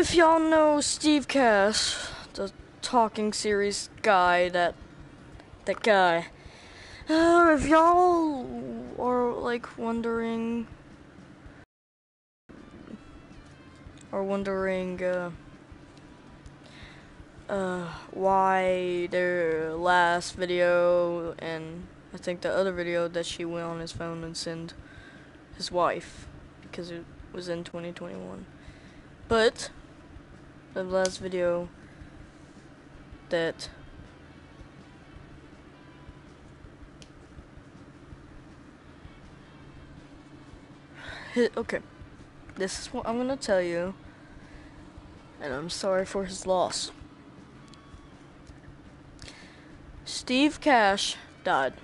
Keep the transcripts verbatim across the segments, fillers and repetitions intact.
If y'all know Steve Cash, the talking series guy, that that guy, uh, if y'all are like wondering, or wondering, uh, uh, why their last video and I think the other video that she went on his phone and sent his wife because it was in twenty twenty-one, but the last video that okay, this is what I'm gonna tell you, and I'm sorry for his loss. Steve Cash died.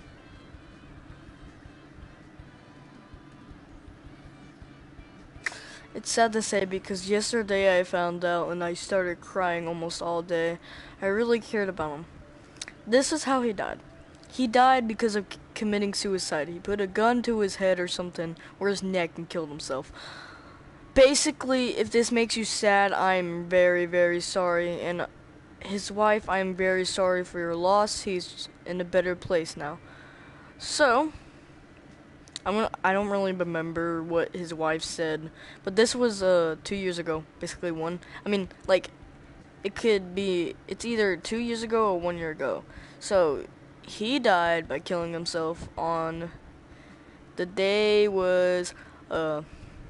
It's sad to say because yesterday I found out and I started crying almost all day. I really cared about him. This is how he died. He died because of c- committing suicide. He put a gun to his head or something, or his neck, and killed himself. Basically, if this makes you sad, I'm very, very sorry. And his wife, I'm very sorry for your loss. He's in a better place now. So, I'm gonna, I don't really remember what his wife said, but this was uh two years ago, basically one. I mean, like, it could be, it's either two years ago or one year ago. So, he died by killing himself on, the day was, uh,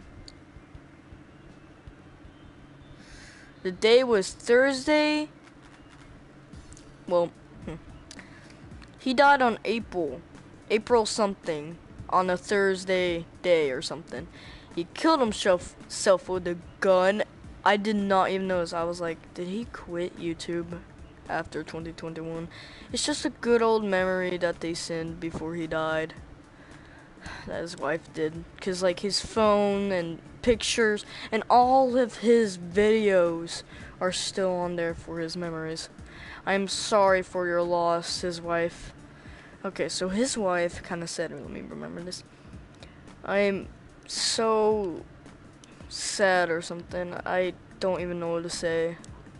the day was Thursday, well, hmm. He died on April, April something, on a Thursday day or something. He killed himself self with a gun. I did not even notice. I was like, did he quit YouTube after twenty twenty-one? It's just a good old memory that they sent before he died. That his wife did. Because, like, his phone and pictures and all of his videos are still on there for his memories. I'm sorry for your loss, his wife. Okay, so his wife kind of said, let me remember this. I'm so sad or something. I don't even know what to say.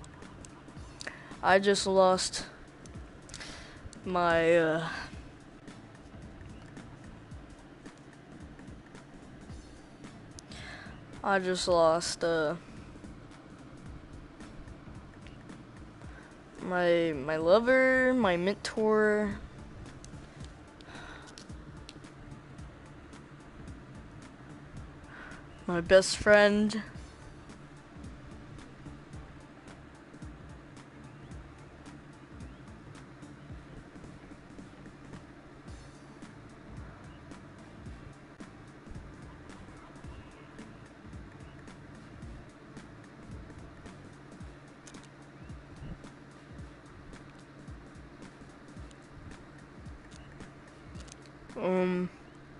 I just lost my, uh, I just lost, uh, my, my lover, my mentor, my best friend. Um,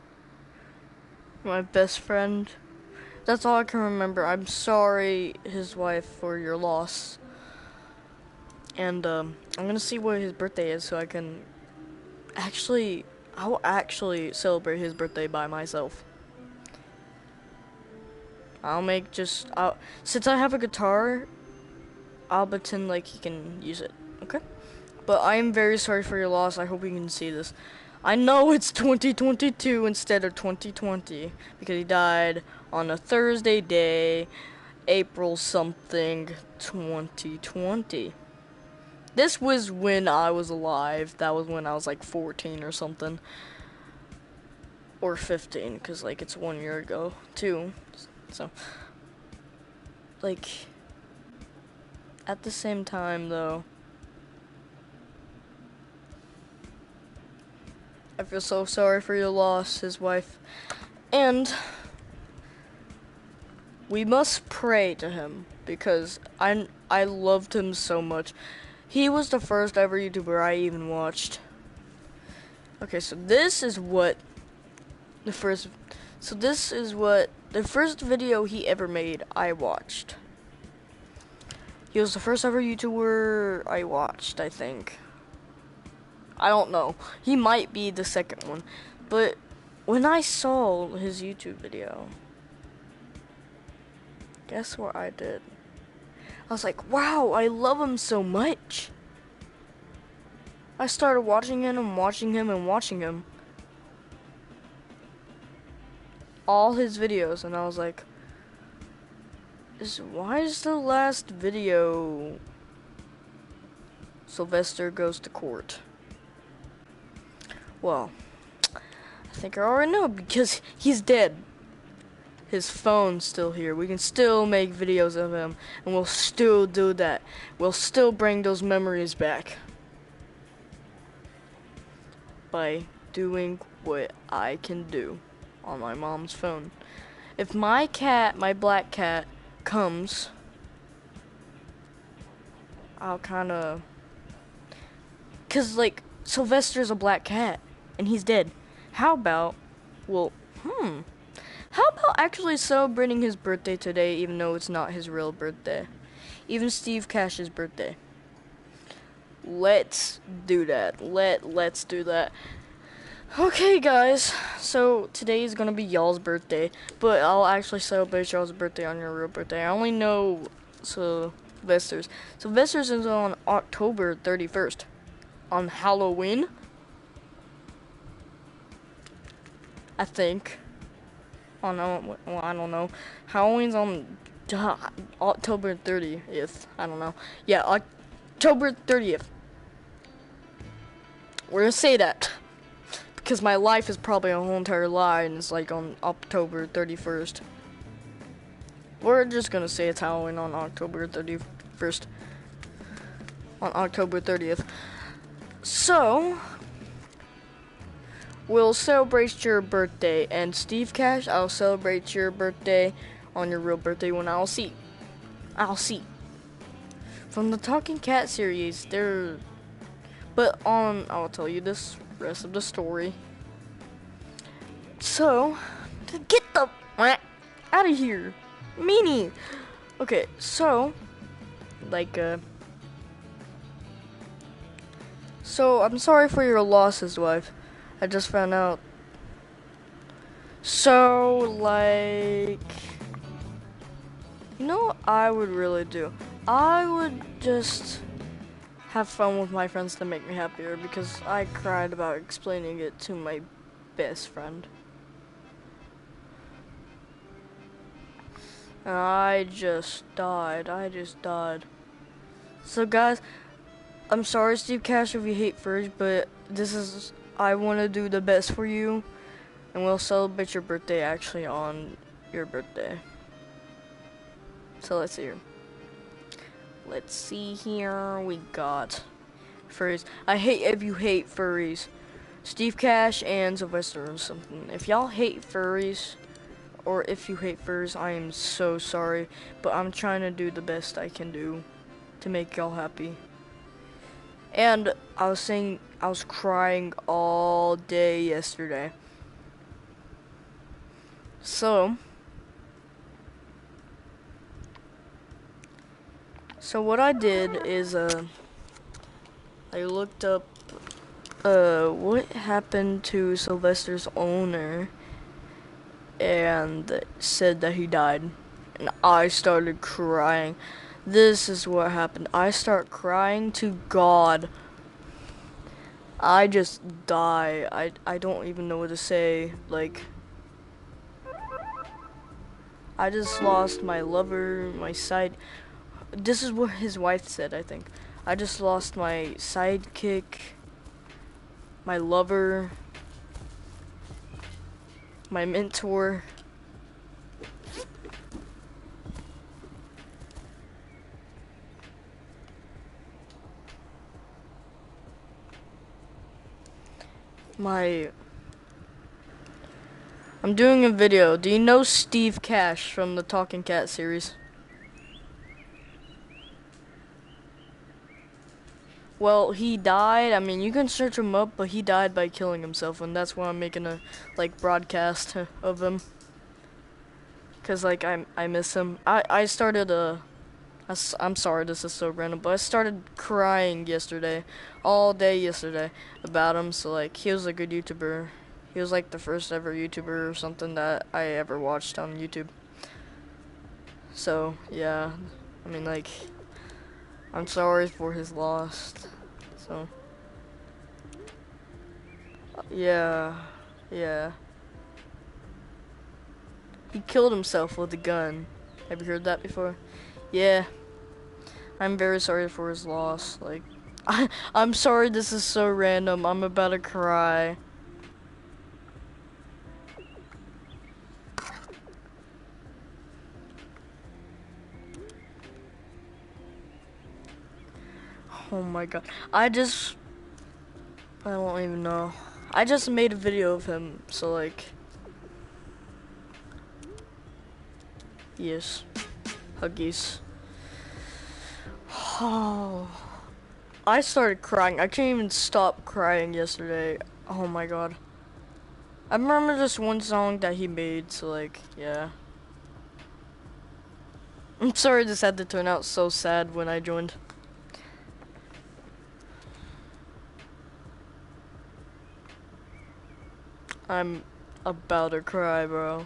my best friend. That's all I can remember. I'm sorry, his wife, for your loss. And, um, I'm gonna see what his birthday is so I can actually, I'll actually celebrate his birthday by myself. I'll make just, I'll, since I have a guitar, I'll pretend like he can use it, okay? But I am very sorry for your loss. I hope you can see this. I know it's twenty twenty-two instead of twenty twenty because he died on a Thursday day, April something, twenty twenty. This was when I was alive. That was when I was like fourteen or something. Or fifteen, because like it's one year ago too. So, like, at the same time though, I feel so sorry for your loss, his wife. And we must pray to him because I, I loved him so much. He was the first ever YouTuber I even watched. Okay, so this is what the first, so this is what the first video he ever made I watched. He was the first ever YouTuber I watched, I think. I don't know. He might be the second one. But when I saw his YouTube video, guess what I did? I was like, wow, I love him so much. I started watching him and watching him and watching him. All his videos, and I was like, is, why is the last video Sylvester goes to court? Well, I think I already know, because he's dead. His phone's still here. We can still make videos of him, and we'll still do that. We'll still bring those memories back by doing what I can do on my mom's phone. If my cat, my black cat, comes, I'll kind of, cause like Sylvester's a black cat and he's dead. How about, well, hmm, how about actually celebrating his birthday today, even though it's not his real birthday, even Steve Cash's birthday? Let's do that. Let let's do that. Okay, guys, so today is gonna be y'all's birthday, but I'll actually celebrate y'all's birthday on your real birthday. I only know Sylvester's. Sylvester's is on October thirty-first, on Halloween, I think. Oh no, well, I don't know. Halloween's on uh, October thirtieth. I don't know. Yeah, October thirtieth. We're gonna say that. Because my life is probably a whole entire lie and it's like on October thirty-first. We're just gonna say it's Halloween on October thirty-first. On October thirtieth. So, we'll celebrate your birthday. And Steve Cash, I'll celebrate your birthday on your real birthday when I'll see. I'll see. From the Talking Cat series, there. But on, I'll tell you this rest of the story. So, get the out of here, meanie. Okay, so, like, uh, so I'm sorry for your losses, wife. I just found out. So, like, you know what I would really do? I would just have fun with my friends to make me happier, because I cried about explaining it to my best friend. And I just died. I just died. So guys, I'm sorry, Steve Cash, if you hate furries, but this is, I want to do the best for you, and we'll celebrate your birthday actually on your birthday. So let's see here. Let's see here. We got furries. I hate if you hate furries. Steve Cash and Sylvester or something. If y'all hate furries, or if you hate furries, I am so sorry. But I'm trying to do the best I can do to make y'all happy. And I was saying, I was crying all day yesterday. So, So what I did is, uh, I looked up, uh, what happened to Sylvester's owner, and said that he died, and I started crying. This is what happened. I start crying to God. I just die. I, I don't even know what to say, like, I just lost my lover, my side. This is what his wife said, I think. I just lost my sidekick, my lover, my mentor. My... I'm doing a video. Do you know Steve Cash from the Talking Cat series? Well, he died. I mean, you can search him up, but he died by killing himself, and that's why I'm making a, like, broadcast of him. Cause, like, I, I miss him. I, I started, uh, I, I'm sorry, this is so random, but I started crying yesterday, all day yesterday, about him, so, like, he was a good YouTuber. He was, like, the first ever YouTuber or something that I ever watched on YouTube. So, yeah, I mean, like, I'm sorry for his loss. So, yeah, yeah. He killed himself with a gun. Have you heard that before? Yeah. I'm very sorry for his loss. Like, I, I'm sorry this is so random. I'm about to cry. Oh my god. I just... I don't even know. I just made a video of him, so like... Yes. Huggies. Oh... I started crying. I can't even stop crying yesterday. Oh my god. I remember this one song that he made, so like, yeah. I'm sorry this had to turn out so sad when I joined. I'm about to cry, bro.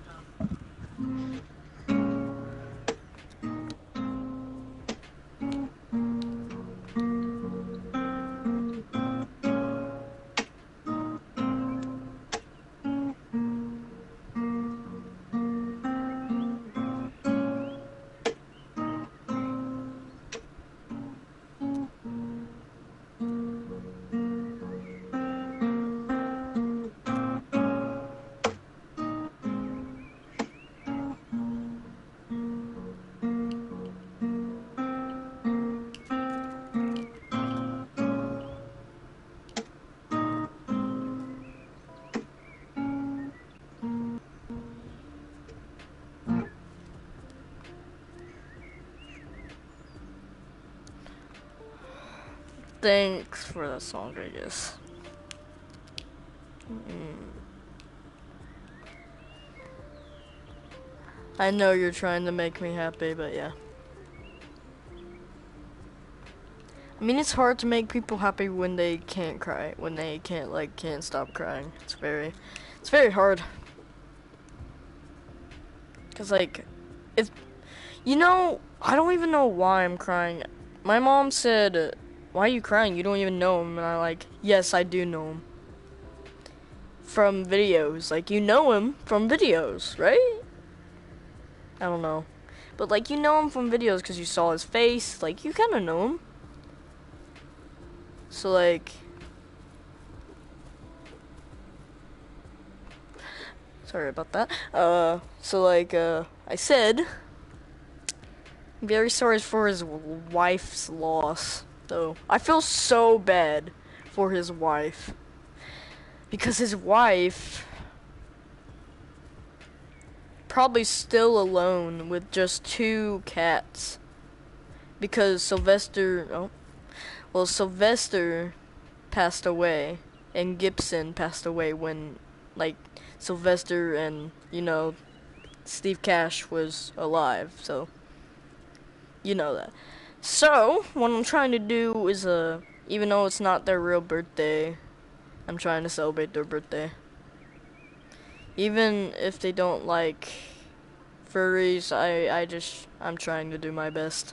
Thanks for that song, I guess. Mm. I know you're trying to make me happy, but yeah. I mean, it's hard to make people happy when they can't cry, when they can't, like, can't stop crying. It's very, it's very hard. Cause, like, it's, you know, I don't even know why I'm crying. My mom said, why are you crying? You don't even know him. And I like, yes, I do know him. From videos. Like, you know him from videos, right? I don't know. But, like, you know him from videos because you saw his face. Like, you kind of know him. So, like... Sorry about that. Uh, so, like, uh, I said... I'm very sorry for his wife's loss, though. I feel so bad for his wife. Because his wife... probably still alone with just two cats. Because Sylvester... Oh, well, Sylvester passed away. And Gibson passed away when, like, Sylvester and, you know, Steve Cash was alive. So, you know that. So, what I'm trying to do is, uh, even though it's not their real birthday, I'm trying to celebrate their birthday. Even if they don't like furries, I, I just, I'm trying to do my best.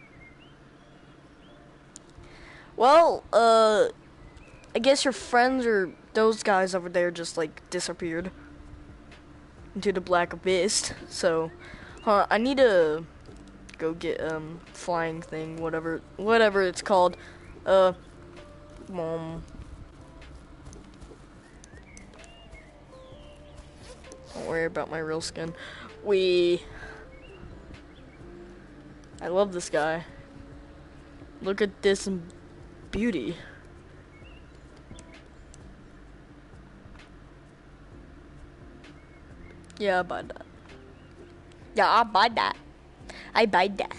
Well, uh, I guess your friends or those guys over there just, like, disappeared into the black abyss. So, huh, I need to go get, um, flying thing, whatever, whatever it's called. Uh, um... Don't worry about my real skin. We... I love this guy. Look at this beauty. Yeah, I buy that. Yeah, I buy that. I buy that.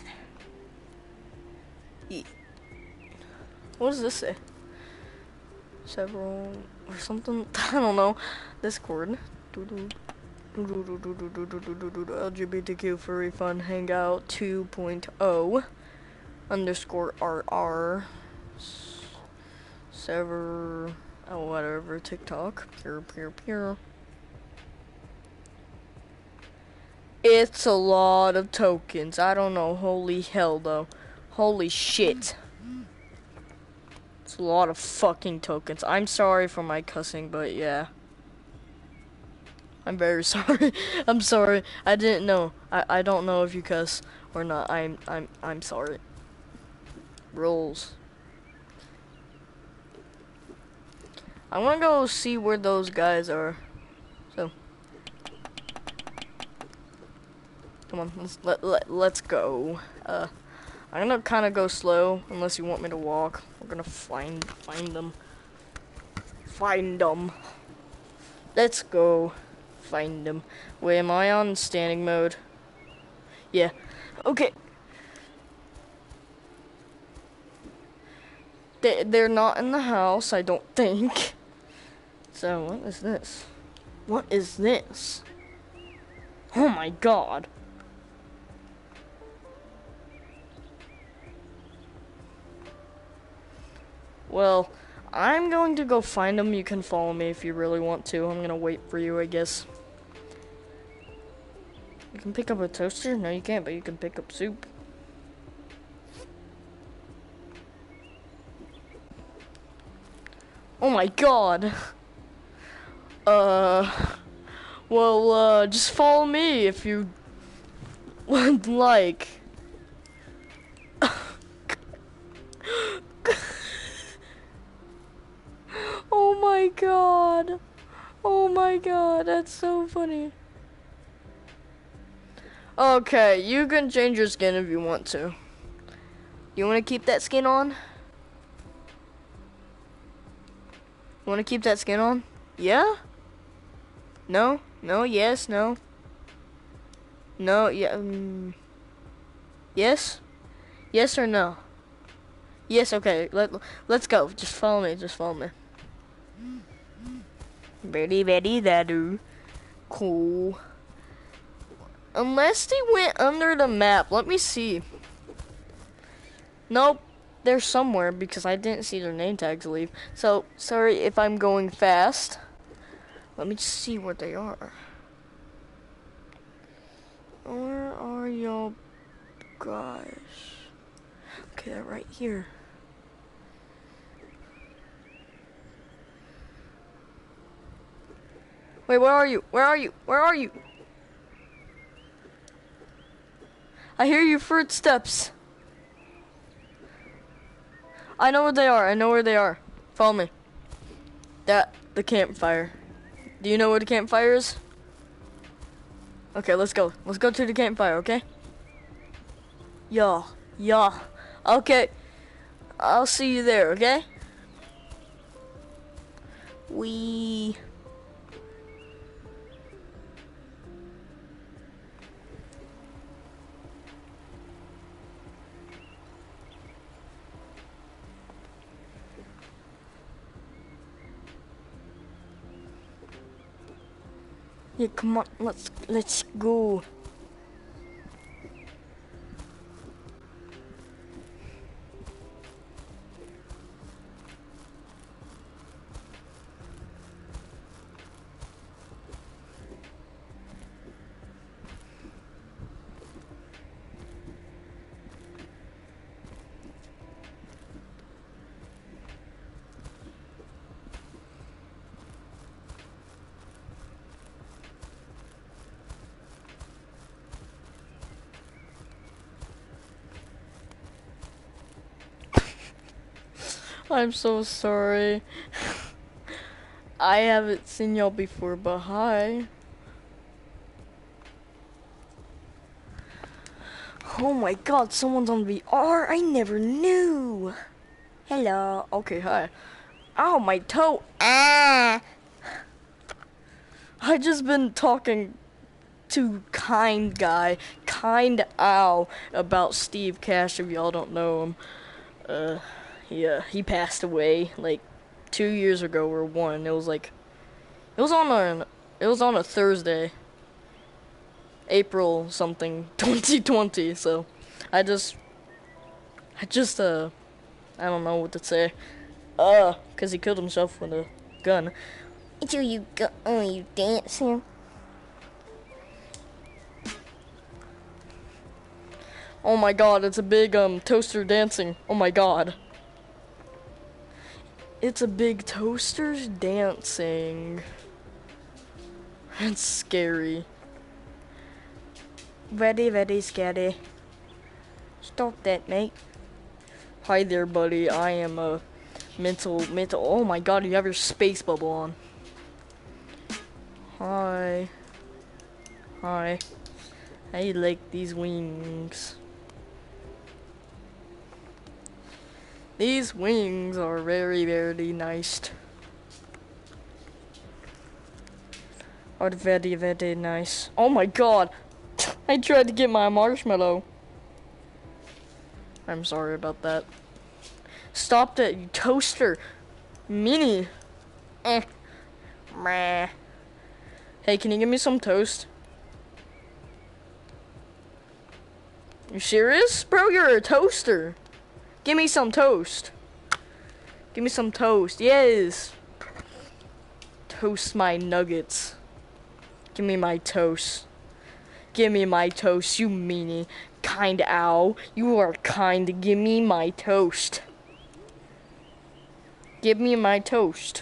E what does this say? Several or something? I don't know. Discord. L G B T Q furry fun hangout two point oh underscore R R server oh whatever TikTok pure pure pure. It's a lot of tokens. I don't know. Holy hell though. Holy shit. It's a lot of fucking tokens. I'm sorry for my cussing, but yeah. I'm very sorry. I'm sorry. I didn't know. I, I don't know if you cuss or not. I'm I'm I'm sorry. Rules. I'm gonna go see where those guys are. So come on, let's let, let let's go. Uh I'm gonna kinda go slow unless you want me to walk. We're gonna find find them. Find them. Let's go. Find them. Wait, am I on standing mode? Yeah. Okay. They, they're not in the house, I don't think. So, what is this? What is this? Oh my god. Well, I'm going to go find them. You can follow me if you really want to. I'm gonna wait for you, I guess. You can pick up a toaster? No, you can't, but you can pick up soup. Oh my god. Uh, well, uh, just follow me if you would like. Oh my god. Oh my god, that's so funny. Okay, you can change your skin if you want to. You want to keep that skin on? You want to keep that skin on? Yeah? No? No? Yes? No? No? Yeah? Um, yes? Yes or no? Yes, okay. Let, let's go. Just follow me. Just follow me. Very, very, that do. Cool. Unless they went under the map. Let me see. Nope. They're somewhere because I didn't see their name tags leave. So, sorry if I'm going fast. Let me just see where they are. Where are y'all guys? Okay, they're right here. Wait, where are you? Where are you? Where are you? I hear your footsteps. I know where they are. I know where they are. Follow me. That, the campfire. Do you know where the campfire is? Okay, let's go. Let's go to the campfire, okay? Yeah, yeah. Okay. I'll see you there, okay? We... Yeah, come on, let's let's go. I'm so sorry. I haven't seen y'all before, but hi. Oh my god, someone's on V R. I never knew. Hello. Okay, hi. Ow, my toe. Ah. I just been talking to Kind Guy, Kind Ow, about Steve Cash, if y'all don't know him. Uh, yeah, he passed away, like, two years ago or one. It was like, it was on a, it was on a Thursday. April something, twenty twenty, so, I just, I just, uh, I don't know what to say. Uh, cause he killed himself with a gun. Do you go, oh, you dancing? Oh my god, it's a big um toaster dancing. Oh my god. It's a big toaster dancing. It's scary. Very, very scary. Stop that, mate. Hi there, buddy. I am a mental, mental. Oh my god, you have your space bubble on. Hi. Hi. I like these wings. These wings are very, very nice. Are very, very nice. Oh my god! I tried to get my marshmallow. I'm sorry about that. Stop that, you toaster. Mini. Eh. Meh. Hey, can you give me some toast? You serious? Bro, you're a toaster. Give me some toast. Give me some toast. Yes. Toast my nuggets. Give me my toast. Give me my toast, you meanie. Kind owl. You are kind. Give me my toast. Give me my toast.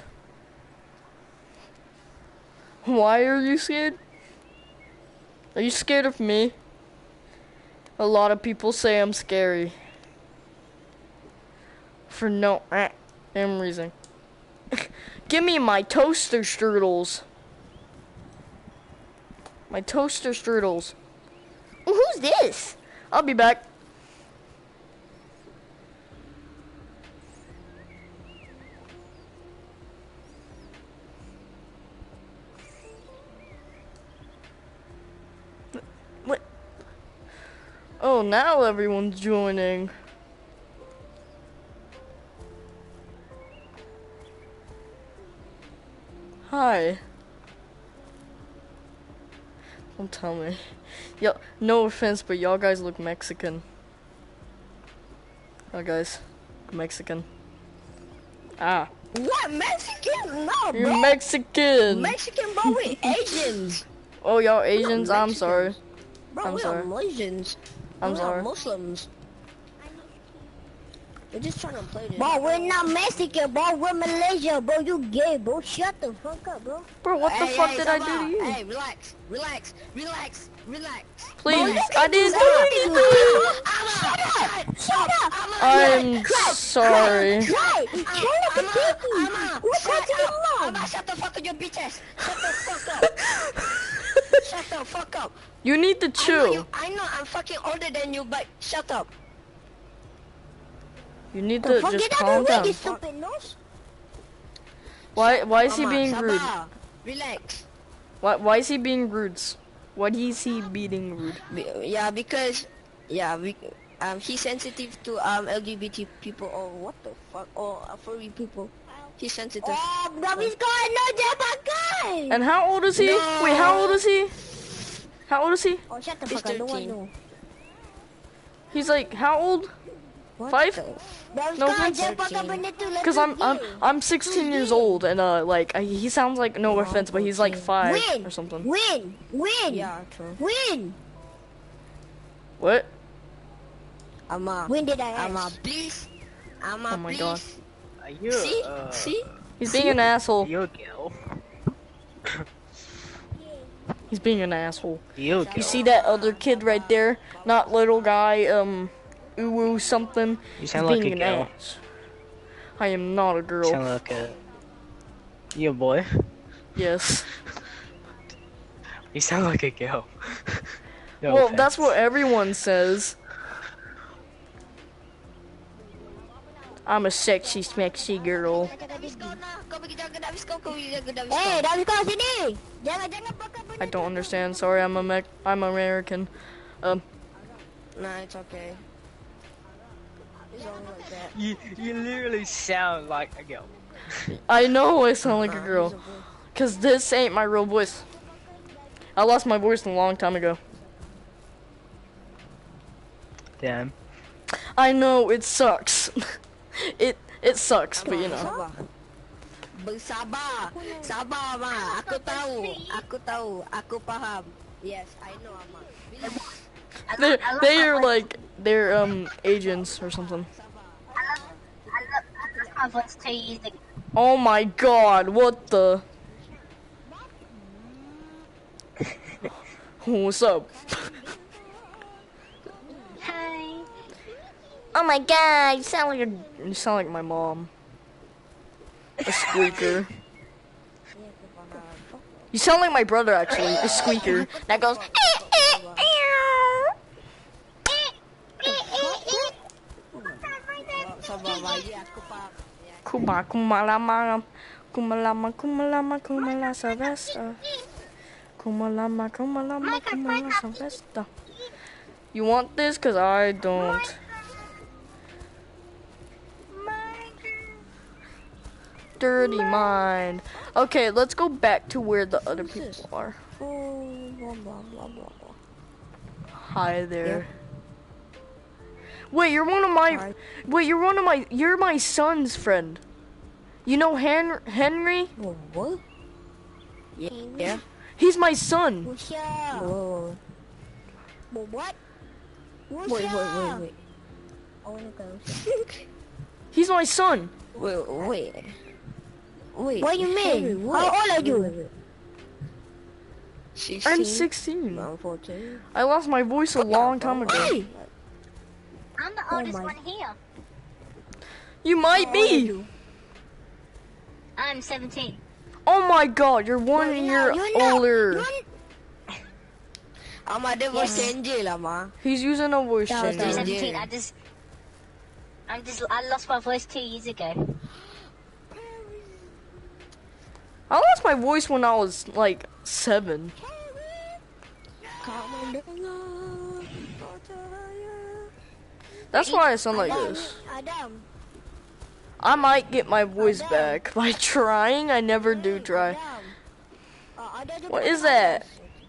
Why are you scared? Are you scared of me? A lot of people say I'm scary. For no eh, damn reason. Give me my toaster strudels. My toaster strudels. Who's this? I'll be back. What? Oh, now everyone's joining. Hi. Don't tell me. Yo, no offense, but y'all guys look Mexican. Y'all guys, Mexican. Ah. What, Mexican? No, bro. You're Mexican. Mexican, bro. We Asians. Oh, y'all Asians? I'm sorry. Bro, I'm we sorry. are Malaysians. I'm we sorry. Are Muslims. We're just trying to play this. Bro, we're not Mexican, bro. We're Malaysia, bro. You gay, bro. Shut the fuck up, bro. Bro, what hey, the fuck hey, did I Zaba. do to you? Hey, relax, relax, relax, relax. Please, Bro, I didn't do anything. Shut up. I'm sorry. Right. Shut up, baby. What's happening wrong? Amma, shut the fuck up, your bitch ass. Shut the fuck up. Shut the fuck up. You need to I know, chill. you, I know I'm fucking older than you, but shut up. You need The to fuck, just get out calm of the way, down. you stupid nose. Why? Why is he Amma, being rude? Sabah, relax. Why? Why is he being rude? Why is he being rude? Be- Yeah, because yeah, we, um, he's sensitive to um L G B T people or what the fuck or uh, furry people. He's sensitive. Oh, bro, he's going no Jabba guy. And how old is he? No. Wait, how old is he? How old is he? Oh, shut the He's fuck up. No one thirteen. know. He's like how old? What Five? the- Bro, he's No going offense. Jabba guy, but need to let Cause you I'm I'm gay. I'm sixteen years old and uh like I, he sounds like no offense but he's like five Win. or something. Win. Win. Yeah, true. Win. What? Amma, When did I ask? Amma, please. Amma, Oh my please. God. Are you, See, uh, see. He's being an asshole. you a girl? He's being an asshole. You a You girl? see that other kid right there? Not little guy, um, Uwu something. You He's sound like being a an girl. ass. I am not a You girl. sound like a... You a boy? Yes. You sound like a girl. No Well, offense. that's what everyone says. I'm a sexy, smexy girl. Eh, Davis kau sini. Jangan jangan pakai benda. I don't understand. Sorry, I'm a me- I'm American. Um, Nah, it's okay. It's only like that. You, you literally sound like a girl. I know I sound like a Nah, girl, he's a boy. cause this ain't my real voice. I lost my voice a long time ago. Damn. I know it sucks. it it sucks, but you know. Sabar. Bersabar. Sabar, Ma. Aku tahu. Aku tahu. Aku faham. Yes, I know, Amma. Relax. They they are like they're um agents or something. I love, I love my voice too. Use the Oh my god, what the? What's up? hi. Oh my god, you sound like a, you sound like my mom. A squeaker. You sound like my brother actually, a squeaker that goes. Kuma kuma lama, kuma lama, kuma lama, kuma la Sylvester. Kuma lama, kuma lama, kuma la Sylvester. You want this? Cause I don't. Dirty mind. Okay, let's go back to where the other people are. Hi there. Wait, you're one of my. Wait, you're one of my. You're my son's friend. You know Hen Henry? What? Yeah. Yeah. He's my son. What's up? Whoa. What? What's Wait, wait, up? wait, wait. I wanna go. He's my son. Wait, wait. Wait. What you mean? Henry, what? How old are you? Wait, wait, wait. sixteen? I'm sixteen. I'm fourteen. I lost my voice a long time ago. Hey! I'm the Oh oldest my- one here. You might How old are be. you? I'm seventeen. Oh my god, you're one You're year not- you're not- older. you're- Ama ada voice changer lah, Ma. He's using a voice Yeah, changer. yeah. seventeen. I just, I'm just, I lost my voice two years ago. I lost my voice when I was like seven. Kamu dengar percaya. That's why I sound like Adam, this. Adam. I might get my voice back by trying. I never do try. Adam. Uh, ada juga What is atas. that?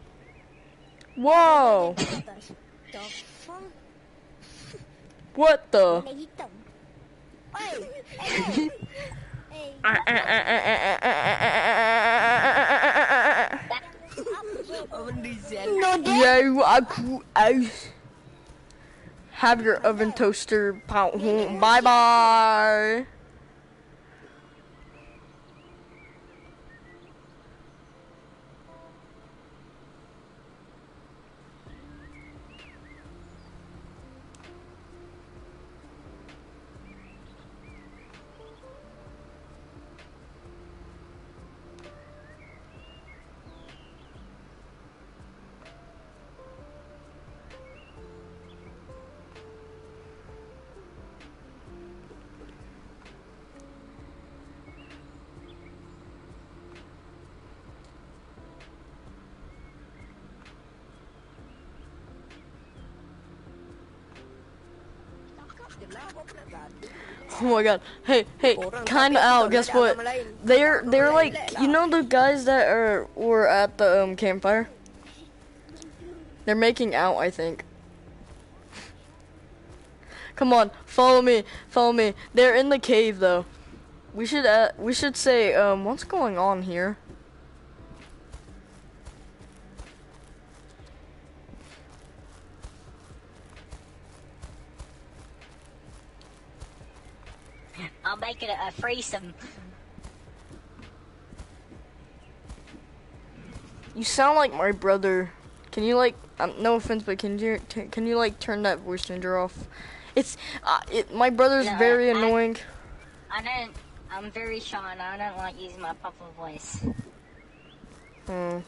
Whoa! Atas. The fuck? What the? Warna hitam. Oi, hey. Hey. Oven diesel. No, that. Yo, aku, I have your oven toaster. Bye bye. Oh my god. Hey, hey, kinda out. Guess what? They're they're like, you know the guys that are were at the um campfire? They're making out, I think. Come on, follow me, follow me. They're in the cave though. We should uh, we should say um what's going on here? I'll make it a, a threesome. You sound like my brother. Can you like um, no offense, but can you t can you like turn that voice changer off? It's uh, it my brother's No, very I- annoying. I don't. I'm very shy and I don't like using my proper voice. Hmm.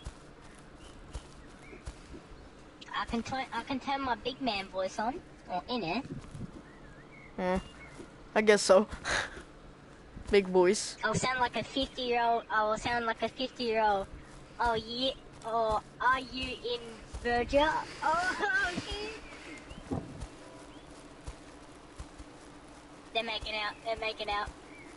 I can turn. I can turn my big man voice on or in it. Hmm. I guess so. Big voice. I'll sound like a fifty year old. I will sound like a fifty year old. Oh yeah. Or are you in Virgia? Oh yeah. They're making out. They're making out.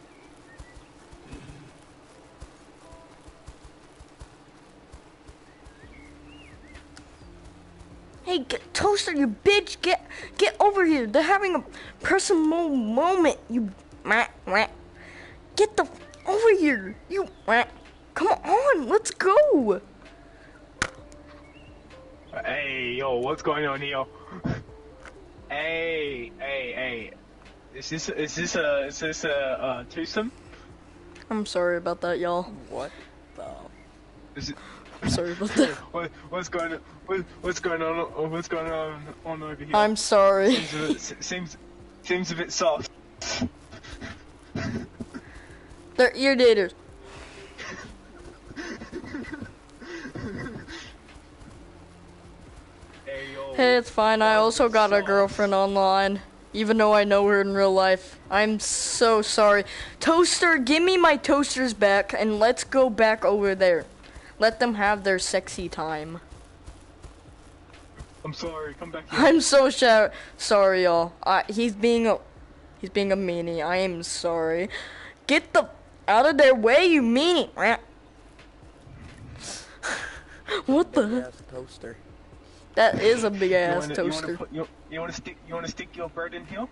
Hey, get, Toaster, you bitch, get get over here. They're having a personal moment. You, meh, meh. Get the f- over here. You, meh. Come on, let's go. Hey, yo, what's going on here? Hey, hey, hey. Is this is this a is this a uh, twosome? I'm sorry about that, y'all. What the? Is it? I'm sorry about that. What, what's going on? What, what's going on? oh, What's going on on over here? I'm sorry. Seems a bit, seems seems a bit soft. They're ear daters. Hey, yo. Hey, it's fine. I also got a Soft. girlfriend online, even though I know her in real life. I'm so sorry. Toaster, give me my toasters back, and let's go back over there. Let them have their sexy time. I'm sorry. Come back here. I'm so sha- sorry, y'all. I, he's being a, he's being a meanie. I am sorry. Get the out of their way, you meanie. What the? Yes, toaster. That is a big You ass wanna, toaster. You wanna, put, you, you wanna stick you wanna stick your bread in here?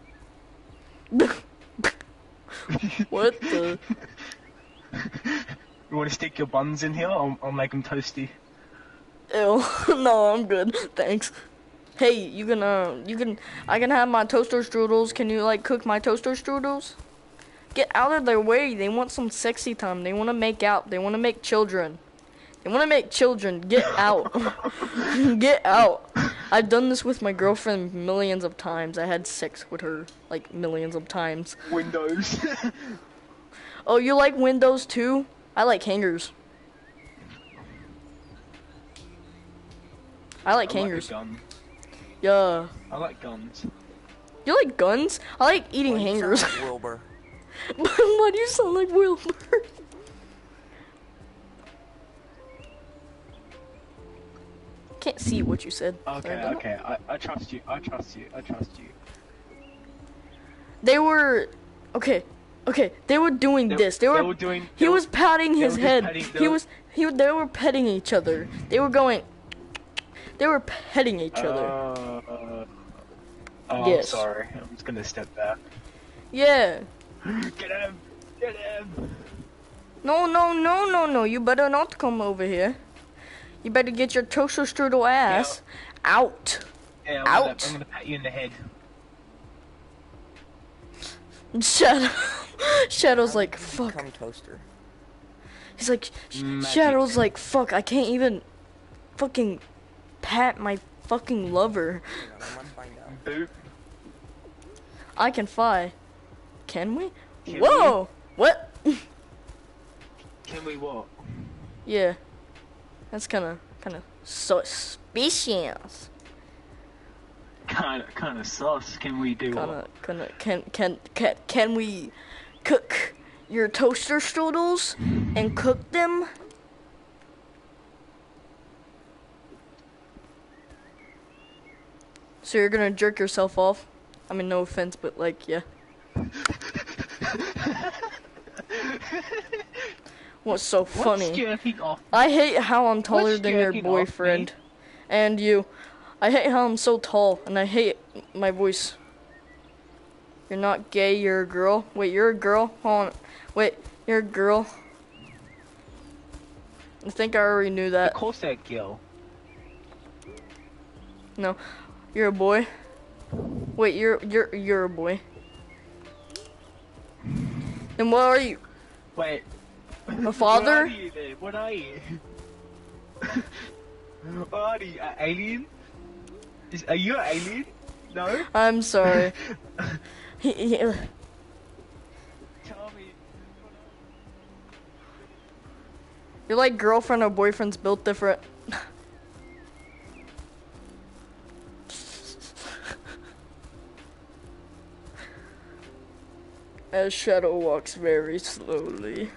What the? You wanna stick your buns in here? I'll, I'll make them toasty. Ew. No, I'm good. Thanks. Hey, you can uh, you can, I can have my toaster strudels. Can you like cook my toaster strudels? Get out of their way. They want some sexy time. They want to make out. They want to make children. They want to make children. Get out. Get out. I've done this with my girlfriend millions of times. I had sex with her like millions of times. Windows. Oh, you like windows too? I like hangers. I like I hangers. Like a gun. Yeah. I like guns. You like guns? I like eating Why do you hangers. sound like Wilbur? Why do you sound like Wilbur? Can't see what you said. Okay, Sorry, don't- okay. I, I trust you. I trust you. I trust you. They were okay. Okay, they were doing They- this. They they were. were doing- he they was were- patting they his were just head. petting- they he were- was. He. They were petting each other. They were going. They were petting each other. Uh, uh, oh, Yes. sorry. I'm just gonna step back. Yeah. Get him! Get him! No, no, no, no, no. You better not come over here. You better get your toaster strudel ass out. Yeah, I'm gonna, Out. I'm gonna pat you in the head. Shadow. Shadow's like, fuck. Become toaster. He's like, Sh- Magic. Shadow's like, fuck. I can't even fucking pat my fucking lover. Hang on, I'm gonna find out. Boop. I can fly. Can we? Can Whoa! What? Can we what? Yeah. That's kind of, kind of suspicious. Kinda, kinda sus. Can we do Kind what? of, kind of. Can, can, can, can we cook your toaster strudels and cook them? So you're gonna jerk yourself off? I mean, no offense, but like, yeah. What's so funny? What's jerking off? I hate how I'm taller What's than your jerking off, boyfriend. And you. I hate how I'm so tall, and I hate my voice. You're not gay, you're a girl. Wait, you're a girl? Hold on. Wait, you're a girl. I think I already knew Of that. course that girl. No. You're a boy. Wait, you're you're you're a boy. And what are you? Wait. A What are father? you then? What are you? What are you? An alien? Is, are you an alien? No? I'm sorry. He- he- Tell me. You're like girlfriend or boyfriend's built different. As Shadow walks very slowly.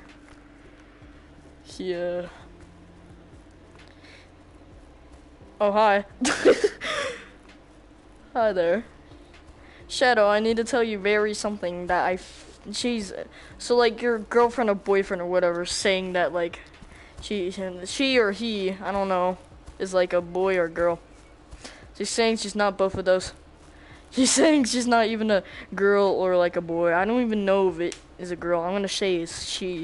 Yeah. Oh, hi. Hi there. Shadow, I need to tell you very something that I f- she's so like your girlfriend or boyfriend or whatever saying that like she she or he, I don't know, is like a boy or girl. She's saying she's not both of those. She's saying she's not even a girl or like a boy. I don't even know if it is a girl. I'm gonna say it's she.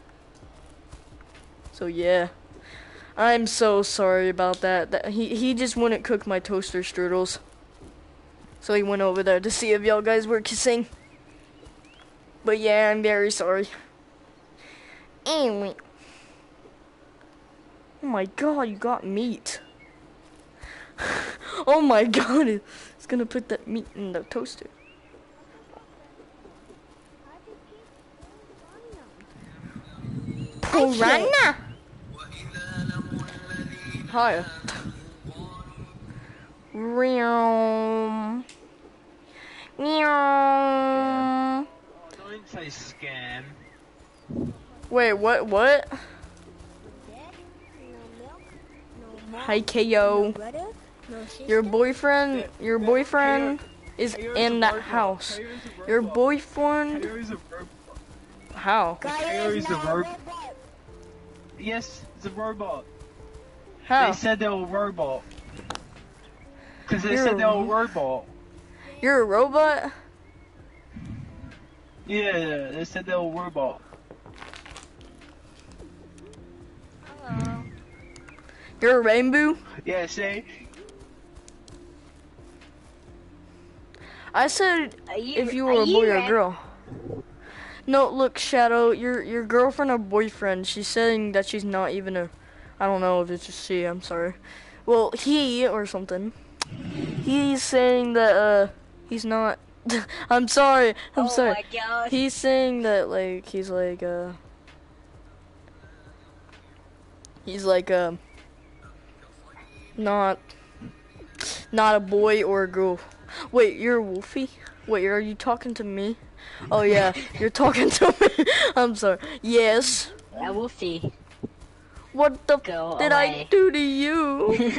So yeah. I'm so sorry about that. That he he just wouldn't cook my toaster strudels. So he went over there to see if y'all guys were kissing. But yeah, I'm very sorry. Anyway. Oh my god, you got meat. Oh my god, it's gonna put that meat in the toaster. Piranha! Hi. Meow. Meow. Don't say scam. Wait, what, what? No milk, no mom, Hi, no K O. brother, no sister. Your boyfriend, your boyfriend is K O is in a that robot. house. K O is a Your robot. boyfriend, K O is a robot. how? Kyle K O is is a not a verb. robot. Yes, it's a robot. How? They said they were a robot. Because they You're said a they were a ro- robot. You're a robot? Yeah, they said they were a robot. Hello. You're a rainbow? Yeah, see? I said Are you, if you are were a boy or a Ram- girl. No, look, Shadow, your your girlfriend or boyfriend, she's saying that she's not even a, I don't know if it's just she, I'm sorry. Well, he or something. He's saying that uh he's not I'm sorry. I'm oh sorry. my god. He's saying that like he's like uh he's like um not not a boy or a girl. Wait, you're a Wolfie? Wait, are you talking to me? Oh yeah, you're talking to me. I'm sorry. Yes. I will see. What the f Go did I away. do to you?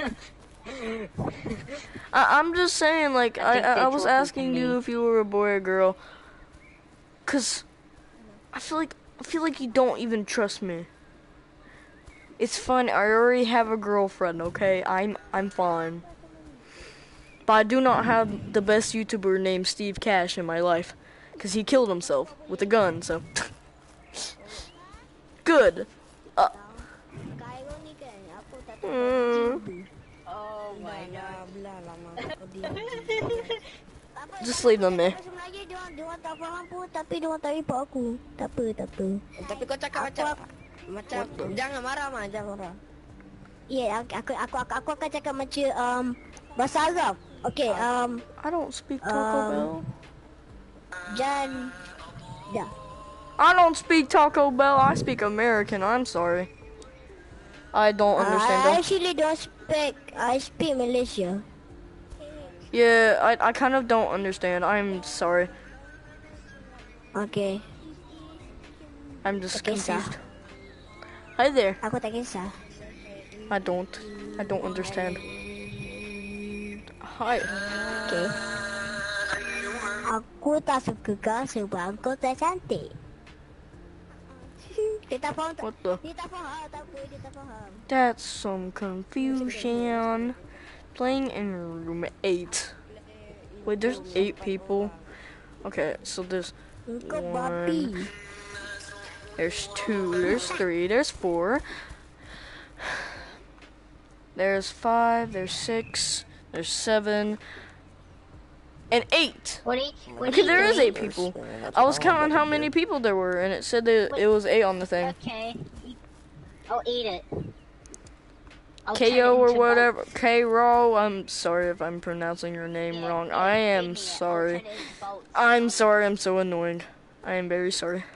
I I'm just saying, like I I think I, they I was talking to asking you me. if you were a boy or girl. Cause I feel like I feel like you don't even trust me. It's fine. I already have a girlfriend. Okay, I'm I'm fine. But I do not have the best YouTuber named Steve Cash in my life, cause he killed himself with a gun. So good. Uh, Kyle ni kan, aku tak mm, Oh my god. bla lama aku dia. Apa, just leave them there. bahasa Melayu dia orang- dia orang tak faham pun, tapi dia orang tak report aku. Tak apa, tak apa. Tapi kau cakap Aku macam ak- macam jangan marah mah, jangan marah. Ya, aku aku aku aku, aku akan cakap macam um, bahasa Arab. Okay, um, I don't speak Taco Um, Bell. Jan, dah. I don't speak Taco Bell. I speak American. I'm sorry. I don't understand. I them. actually don't speak. I speak Malaysia. Yeah, I I kind of don't understand. I'm sorry. Okay, I'm just Okay, sir. confused. Hi there. aku tak kisah. I don't. I don't understand. Hi. Okay. Aku tak suka kau sebab kau tak cantik. Dia tak faham tak? What the? Dia tak faham, tak apa, dia tak faham. That's some confusion. Playing in room eight. Wait, there's eight people. Okay, so there's Kau one. babi. There's two. There's three. There's four. There's five. There's six. There's seven. And eight. What are you, what are Okay, you there is doing? eight people. I was counting how many people there were, and it said that it was eight on the thing. Okay. I'll eat it. I'll K turn O it or into whatever. bolts. K Ro. I'm sorry if I'm pronouncing your name Yeah, wrong. yeah, I give am me it. I'll sorry. turn it into bolts. I'm sorry. I'm so annoying. I am very sorry.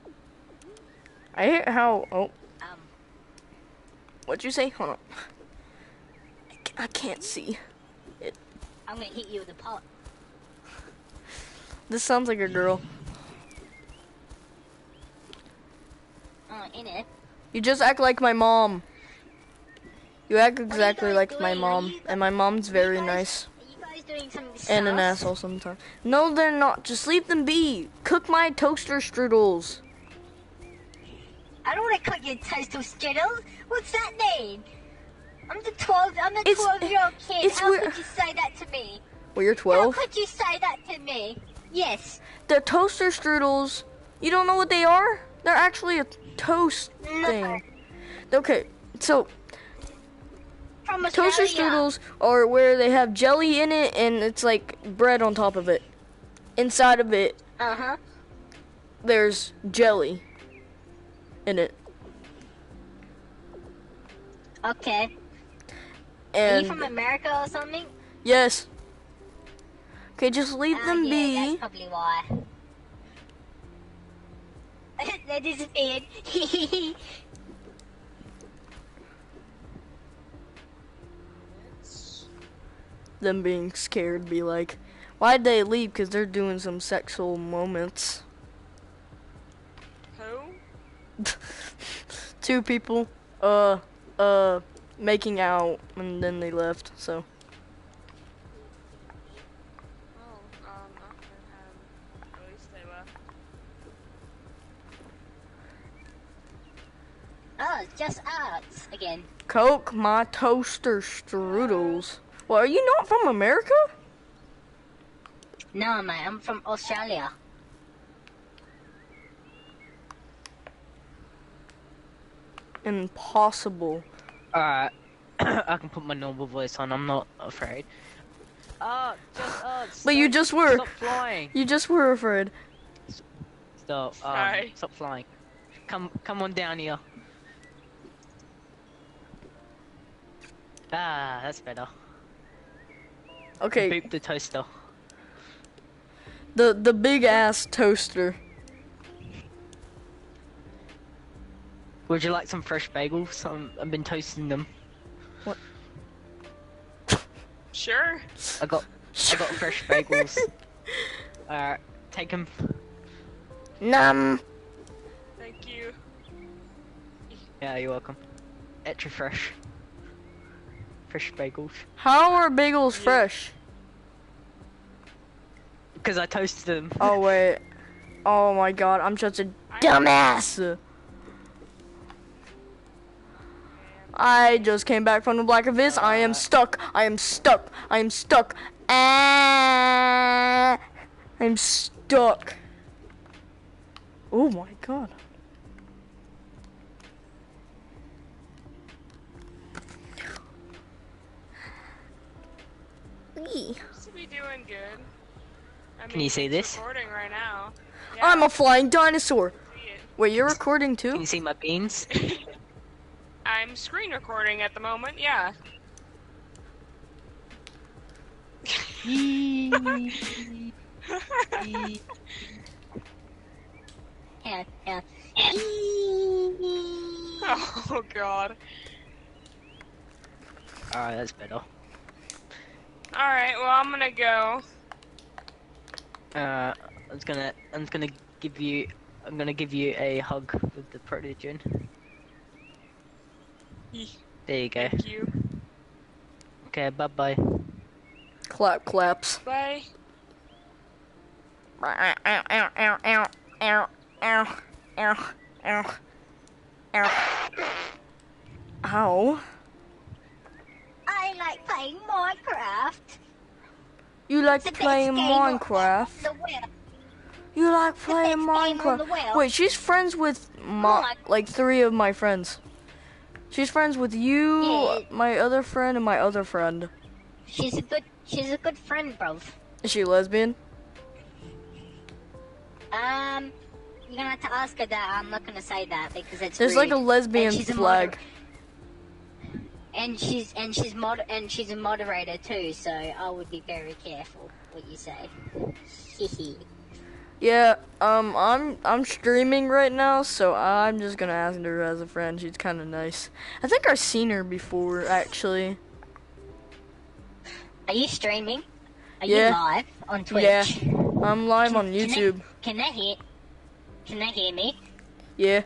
I hate how. Oh, Um, what'd you say? Hold on. I ca- I can't see. I'm gonna hit you with a pot. This sounds like a girl. Oh, in it. You just act like my mom. You act What are you exactly guys like my doing? Are mom, you and my mom's very guys- nice. Are you guys doing something And an sus? asshole sometimes. No, they're not. Just leave them be. Cook my toaster strudels. I don't want to cook your toaster strudels. What's that mean? I'm the twelve. I'm the It's- twelve-year-old kid. it's How weird- could you say that to me? Well, you're How twelve. could you say that to me? Yes. The toaster strudels. You don't know what they are? They're actually a toast No. thing. Okay, so from Australia. Toaster strudels are where they have jelly in it and it's like bread on top of it. Inside of it, Uh huh. there's jelly in it. Okay. Are And you from America or something? yes. Okay, just leave Ah, them yeah, be. that's probably why. They disappeared. Them being scared, be like, why'd they leave? Because they're doing some sexual moments. Who? Two people, uh, uh, making out, and then they left, so. Oh, um, nothing. Um, at least they left. Oh, it's just us again. Coke my toaster strudels. Well, are you not from America? No, mate, I'm from Australia. Impossible. Alright, I can put my normal voice on, I'm not afraid. Uh, just, uh, But you stop- just were. Stop flying. You just were afraid. Stop, um, Hi. stop flying. Come, come on down here. Ah, that's better. Okay, Boop the toaster. the the big ass toaster. Would you like some fresh bagels? Um, I've been toasting them. Sure. I got, I got fresh bagels. Alright, take them. Num. Thank you. Yeah, you're welcome. Extra fresh. Fresh bagels. How are bagels fresh? Because I toasted them. Oh wait. Oh my god, I'm such a dumbass. I just came back from the Black Abyss. I am stuck. I am stuck. I am stuck. Ah, I'm stuck. Oh my god. Eee. Seems to be doing good. I Can you see it's this? Recording right now. Yeah, I'm a flying dinosaur. I see it. Wait, you're recording Can too? you see my beans? I'm screen recording at the moment. Yeah. Yeah, yeah. Oh God. Alright, that's better. All right. Well, I'm gonna go. Uh, I was gonna, I'm gonna give you, I'm gonna give you a hug with the protogen. There you go. Thank you. Okay, bye bye. Clap claps. Bye. Ow, ow, ow, ow, ow, ow, ow, ow, ow, ow. Ow. I like playing Minecraft. You like It's the playing best game on- Minecraft? on the web. You like playing best game on the Minecraft? web. Wait, she's friends with my, my- like three of my friends. She's friends with you, Yeah. my other friend, and my other friend. She's a good, she's a good friend, bruv. Is she lesbian? Um, you're gonna have to ask her that. I'm not gonna say that because it's There's rude. like a lesbian And she's a flag. And she's and she's mod and she's a moderator too, so I would be very careful what you say. Yeah, um, I'm I'm streaming right now, so I'm just gonna ask her as a friend. She's kind of nice. I think I've seen her before, actually. Are you streaming? Are Yeah. you live on Twitch? Yeah. I'm live on Can they- YouTube. Can they hear? Can they hear me? Yeah.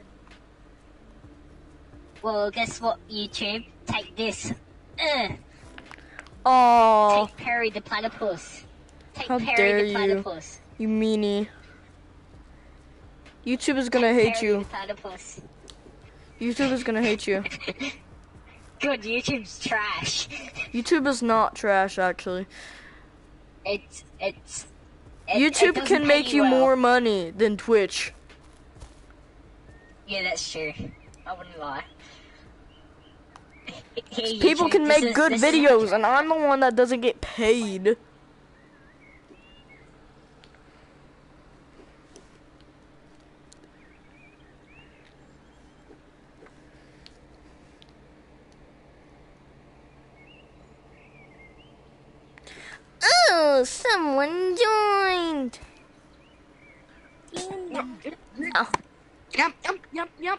Well, guess what, YouTube? Take this. Ugh. Oh, Take Perry the platypus. Take How Perry dare the you. platypus. you meanie. YouTube is gonna Take hate Perry you. the platypus. YouTube is gonna hate you. Good, YouTube's trash. YouTube is not trash, actually. It's it's. It, it YouTube doesn't can pay make you well. more money than Twitch. Yeah, that's true. I wouldn't lie. Hey, People YouTube, can this make is- good this is- videos, and I'm the one that doesn't get paid. Oh, someone joined. Oh. Yep, yep, yep, yep.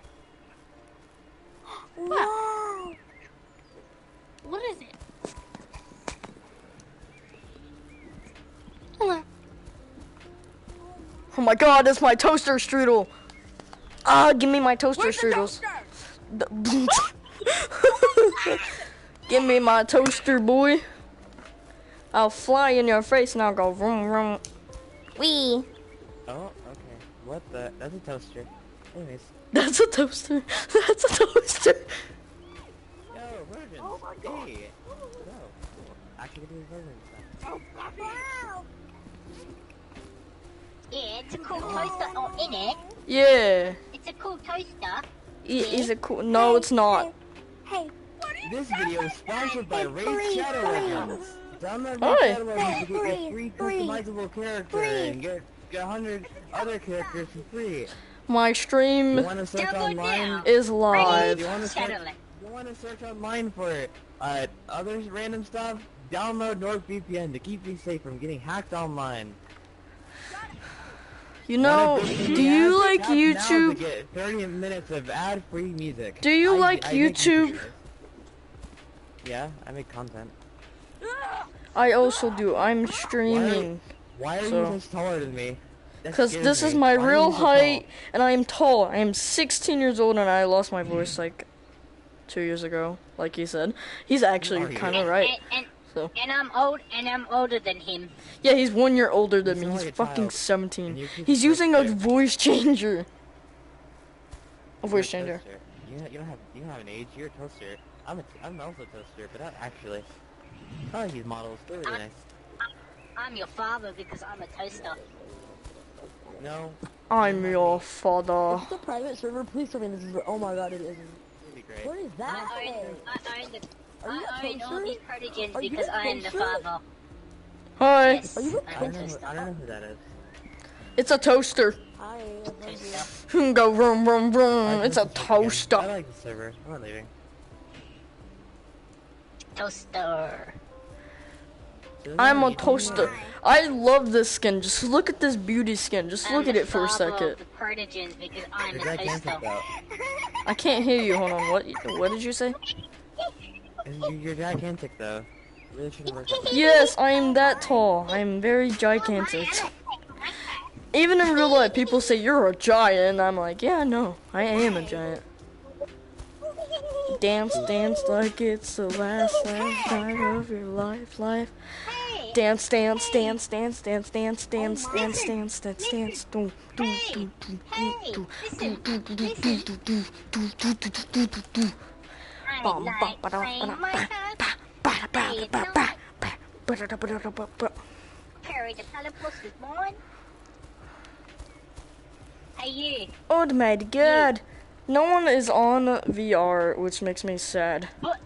Wow. What is it? Oh my god, it's my toaster strudel. Ah, give me my toaster Where's the strudels. toaster? Give me my toaster, boy. I'll fly in your face and I'll go vroom vroom. Wee. Oh, okay. What the? That's a toaster. Anyways. That's a toaster. That's a toaster. Yo, virgins. Oh my god. Hey. Yo. Actually, do virgin stuff. Wow. Yeah, it's a cool toaster. Oh, in it. Yeah. It's a cool toaster. I- Is it cool? No, it's not. Hey, This video is sponsored by Raid Shadow Legends. Download Oi. Raid Shadow Legends to get your Free, free free, customizable character free. and get get a hundred other characters for free. My You stream want to search Download online? now. is You live. want to search? Shadowland. You want to search online for uh other random stuff? Download NordVPN to keep you safe from getting hacked online. You know, Want a good do you ad? like Tap now to YouTube? get thirty minutes of ad-free music. Do you I- like I make YouTube? videos. Yeah, I make content. I also do. I'm Why are, streaming. why are So- you this taller than me? That Because scares this is me. my Why are real you so tall? height, and I am tall. I am sixteen years old, and I lost my voice like two years ago, like he said. He's actually Are you? kind of right. And, and, So and I'm old, and I'm older than him. yeah, he's one year older than You me. sound He's like a fucking child. seventeen. And you keep He's using a birthday. voice changer. A voice You're a changer. toaster. You don't, you don't have you don't have an age. You're a toaster. I'm a t I'm also a toaster, but not actually. I like these models. They're really nice. I'm your father because I'm a toaster. No, I'm your father. it's a private server. Please tell me this is. Oh my god, it isn't. it'd be great. What is that? I own, I own, the, Are you I a own all toaster? these protogens Are you because a I am the toaster? father. Hi. Yes, Are you a I'm I a don't know. toaster. Who, I don't know who that is. It's a toaster. I Toaster. Go vroom vroom I vroom. It's a like the server again. I toaster. like the server. I'm not leaving. Toaster. So I'm a you- toaster. I love this skin. Just look at this beauty skin. Just look I'm at the it for a father second. of the protogens because I'm Is a that toaster. gigantic though? I can't hear you. Hold on. What? What did you say? Is- you- You're gigantic though. You really shouldn't work out. Yes, I am that tall. I am very gigantic. Even in real life, people say you're a giant. I'm like, yeah, no, I am a giant. Dance, dance like it's the last, last night of your life, life. Dance, dance, dance, dance, dance, dance, dance, dance, dance, dance, dance. Do, do, do, do, do, do, do, do, do, do, do, do, do, do, do, do, do, do. I Bum, like bum, ba, da, playing ba, da, my ba, cards. ba, ba, ba, ba, ba, ba, ba, ba, da, da, ba, da, da, ba, ba. Perry the platypus is mine. Hey you. Oh my god. No one is on V R, which makes me sad. What?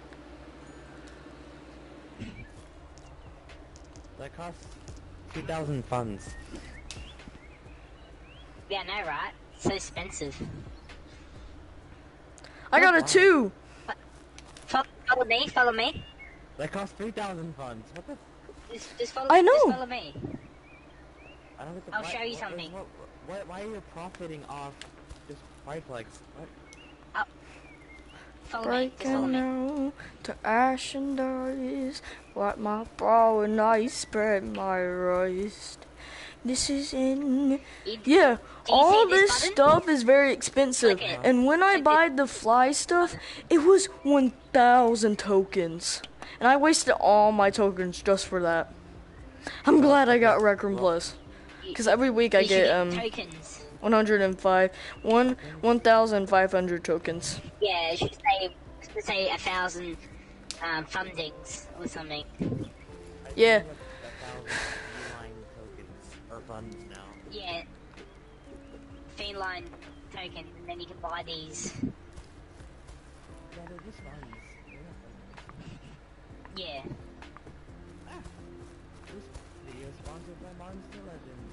That costs two thousand funds. Yeah, I know, right? So expensive. I got a two. Fo- Follow me, follow me. That costs three thousand funds. What the? Just, just follow. I know. Just follow me. I don't get the. I'll why- show you what- something. What, what, why are you profiting off just five flags? What? Follow me. Just follow Breaking me. out to ash and dust. Wipe my brow and I spread my rust. This is in. You- Yeah, Do you all see this this button? stuff is very expensive. Click it. And when I Click buy the fly stuff, it was one thousand tokens. And I wasted all my tokens just for that. I'm glad I got Rec Room Plus. Because every week I You should get um tokens. one hundred five, one, one thousand five hundred tokens. Yeah, it should say, it should say a thousand um, fundings or something. I Yeah. think like a thousand feline tokens or funds now. Yeah. Feline tokens, and then you can buy these. Yeah, they're just funds. Yeah. This video is sponsored by Monster Legends.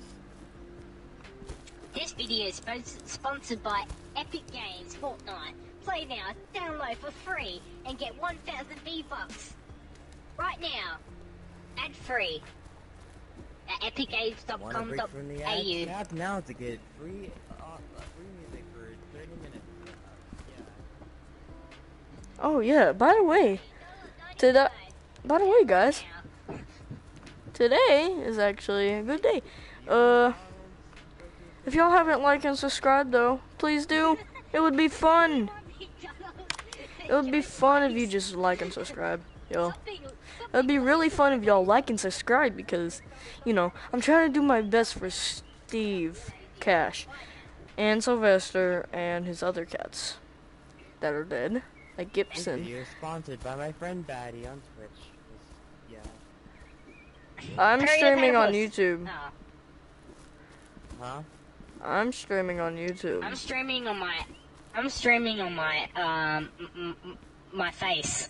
This video is spons- sponsored by Epic Games Fortnite. Play now, download for free, and get one thousand V-Bucks. Right now. Ad free. At epic games dot Wanna com break dot from the a ad? u. Tap now to get free, uh, uh, free music for thirty minutes. Uh, yeah. Oh yeah, by the way, today, by the way guys, today is actually a good day. Uh, if y'all haven't liked and subscribed though, please do. It would be fun. It would be fun if you just like and subscribe, yo. It would be really fun if y'all like and subscribe because, you know, I'm trying to do my best for Steve, Cash, and Sylvester, and his other cats that are dead, like This Gibson. video is sponsored by my friend Batty on Twitch. Yeah. I'm Hurry the streaming on platypus. YouTube. Oh, Huh? I'm streaming on I'm YouTube. streaming on my, I'm streaming on my, um, m- m- my face.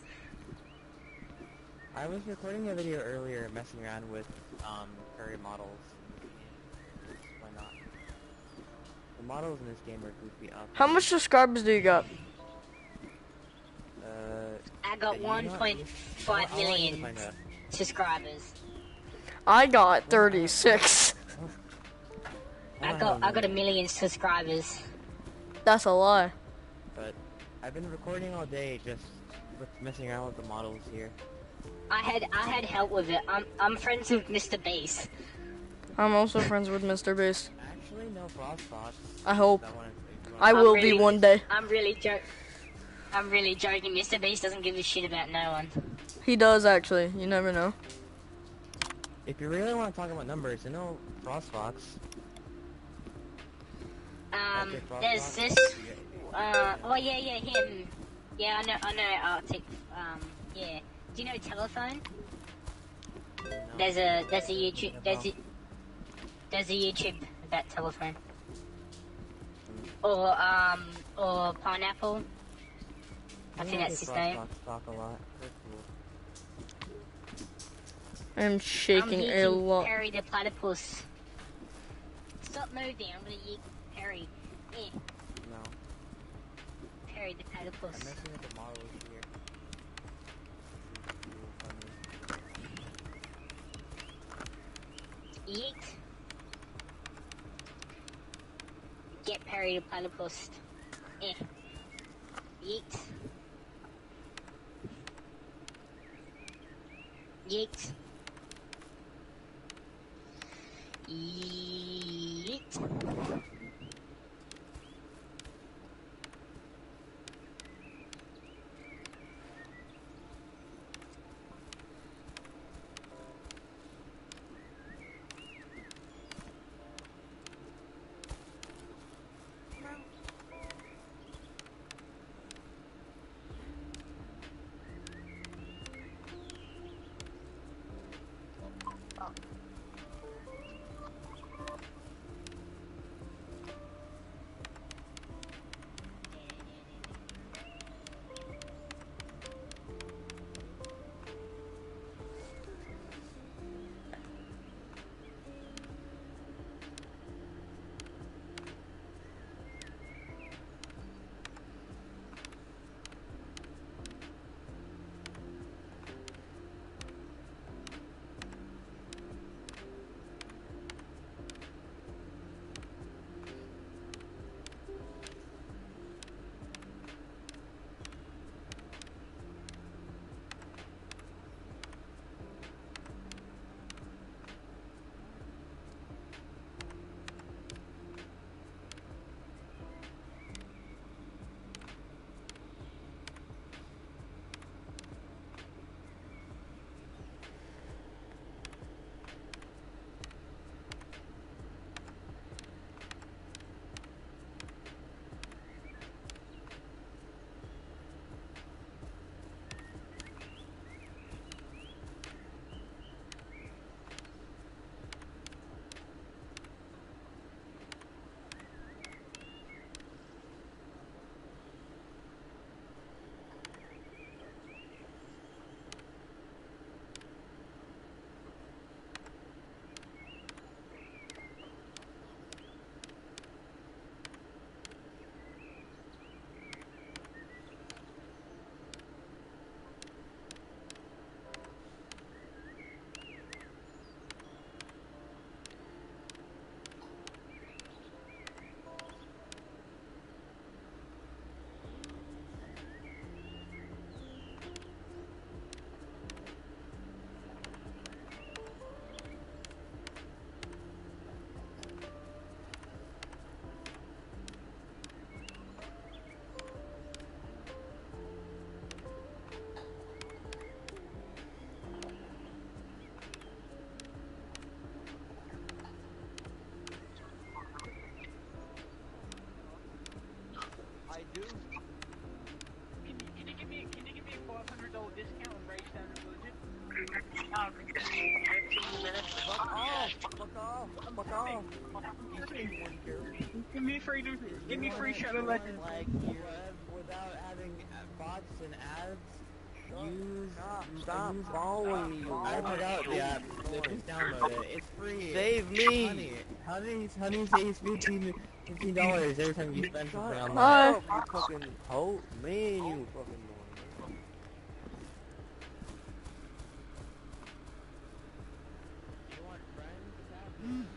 I was recording a video earlier messing around with, um, furry models. Why not? The models in this game are goofy up. How much subscribers do you got? Uh, I got you know one what? point I five want you to million find out. subscribers. I got thirty-six. I got, I got a million subscribers. That's a lie. But I've been recording all day just with messing around with the models here. I had, I had help with it. I'm, I'm friends with Mister Beast. I'm also friends with Mister Beast. Actually, no frost spots. I hope. That one is- I I'm will really- be one day. I'm really joking. I'm really joking. Mister Beast doesn't give a shit about no one. He does actually. You never know. If you really want to talk about numbers, you know Frost Fox. Um, Okay, Frost there's Fox. this. Uh, oh yeah, yeah, him. Yeah, I know, I know. I'll take. Um, yeah. Do you know Telephone? No. There's a, there's a YouTube, No. there's a, there's a YouTube about Telephone. Or um, or Pineapple. I think hear that's his Frost name. Fox talk a lot. They're cool. I'm I'm shaking a yeeting lot. Perry the platypus. Stop moving. I'm gonna yeet Perry. Eh, No. Perry the I'm platypus. messing with the models here. This is Yeet. Get Perry the platypus. Eh. Yeet. Yeet. Yeet. me free, give me free Shadow Legends. Like web without having bots and ads. Use Stop, mm, stop use following me, you I put out the app. Just download it. It's free. Save me! Honey, honey, honey saves fifteen fifteen dollars every time you spend Shut something up, online. Hi. you fucking hoe. Man, you fucking annoying. You want friends?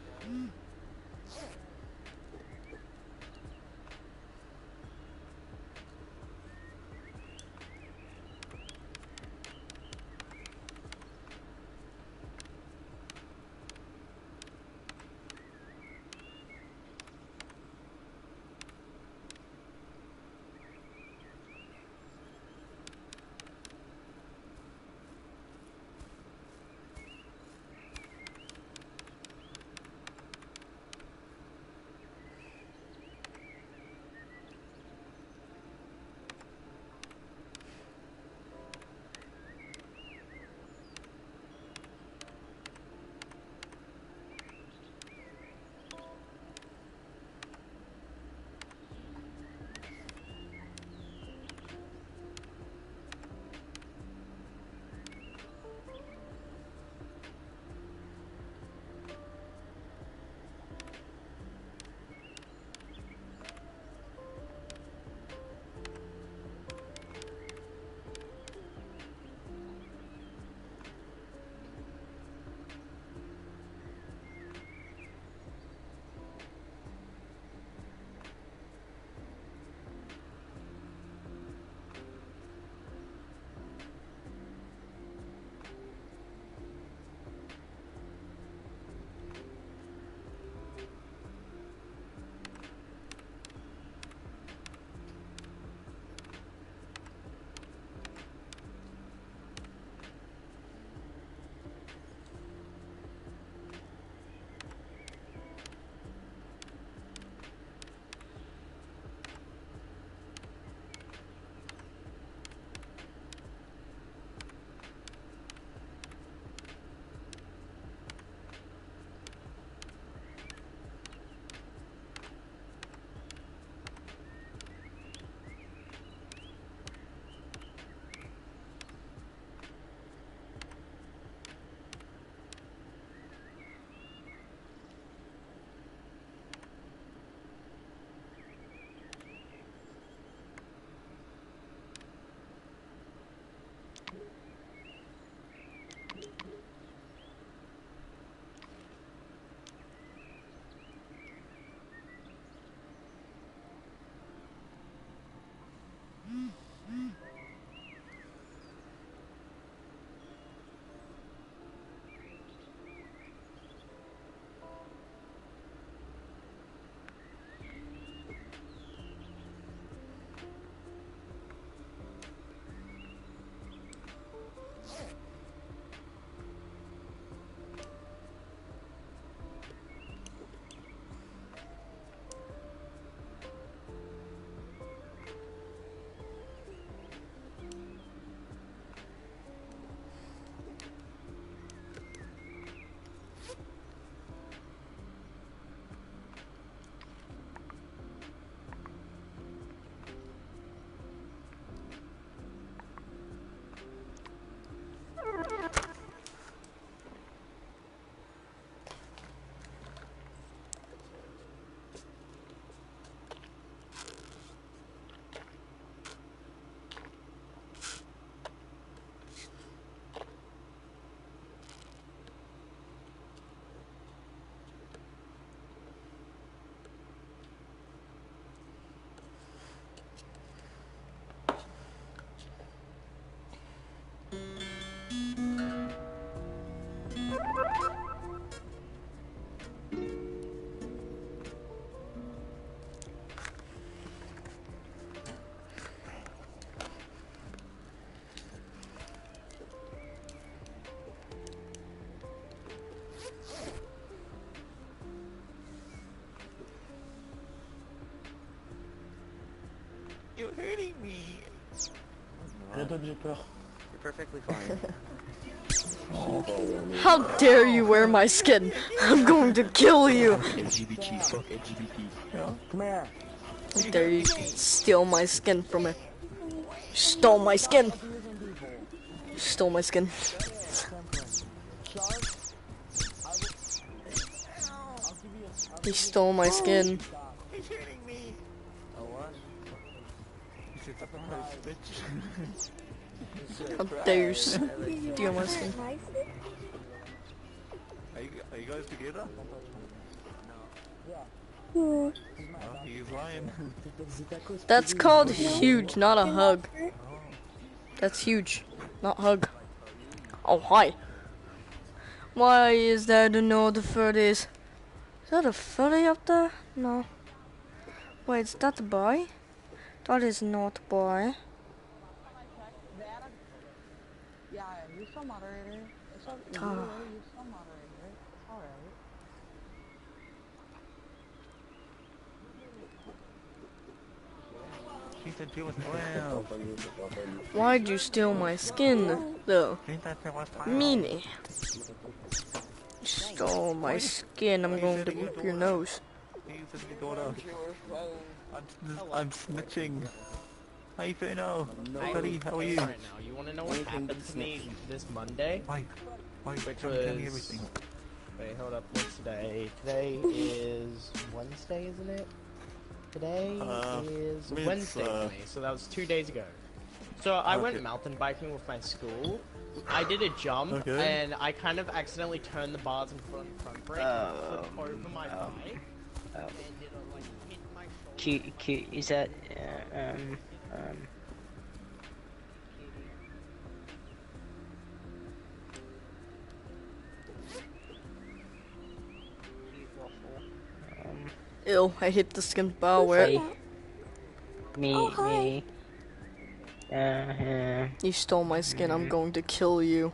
You're hurting me. Rien d'autre, j'ai peur. perfectly fine. How dare you wear my skin? I'm going to kill you. L G B T, fuck L G B T. How dare you steal my skin from me? You stole my skin. You stole my skin. He stole my skin. He's hitting me! Oh, what? You should stop the bitch. How dare you steal my skin? Are you, are you guys together? Hmm. Oh, he's lying. That's called huge, not a hug. That's huge, not hug. Oh, hi. Why is that no the furries? Is that a furry up there? No. Wait, is that a boy? That is not a boy. Yeah, you're still moderator. It's all, Ah. you're, you're still moderator. It's alright. She said she was twelve. Why'd you steal my skin, though? She said she was twelve. Meanie. Stole my skin, I'm going to rip your nose. He said your daughter. I'm, I'm snitching. How you feeling now? Buddy, how are you? Right now, you want to know what happened to me this Monday? Why? Why? Which Tell me tell me was- everything. Wait, hold up. What's today? Today is Wednesday, isn't it? Today Uh, is it's, Wednesday uh, for me, so that was two days ago. So I Okay. went mountain biking with my school. I did a jump, Okay. and I kind of accidentally turned the bars in front front brake, Oh, flipped over my oh. bike, Oh. and did a, like hit my shoulder. Cute, cute. Is that uh, um um? Um, Ew, I hit the skin bar where hey, me, Oh, hi. me. Uh, uh, you stole my skin, I'm going to kill you.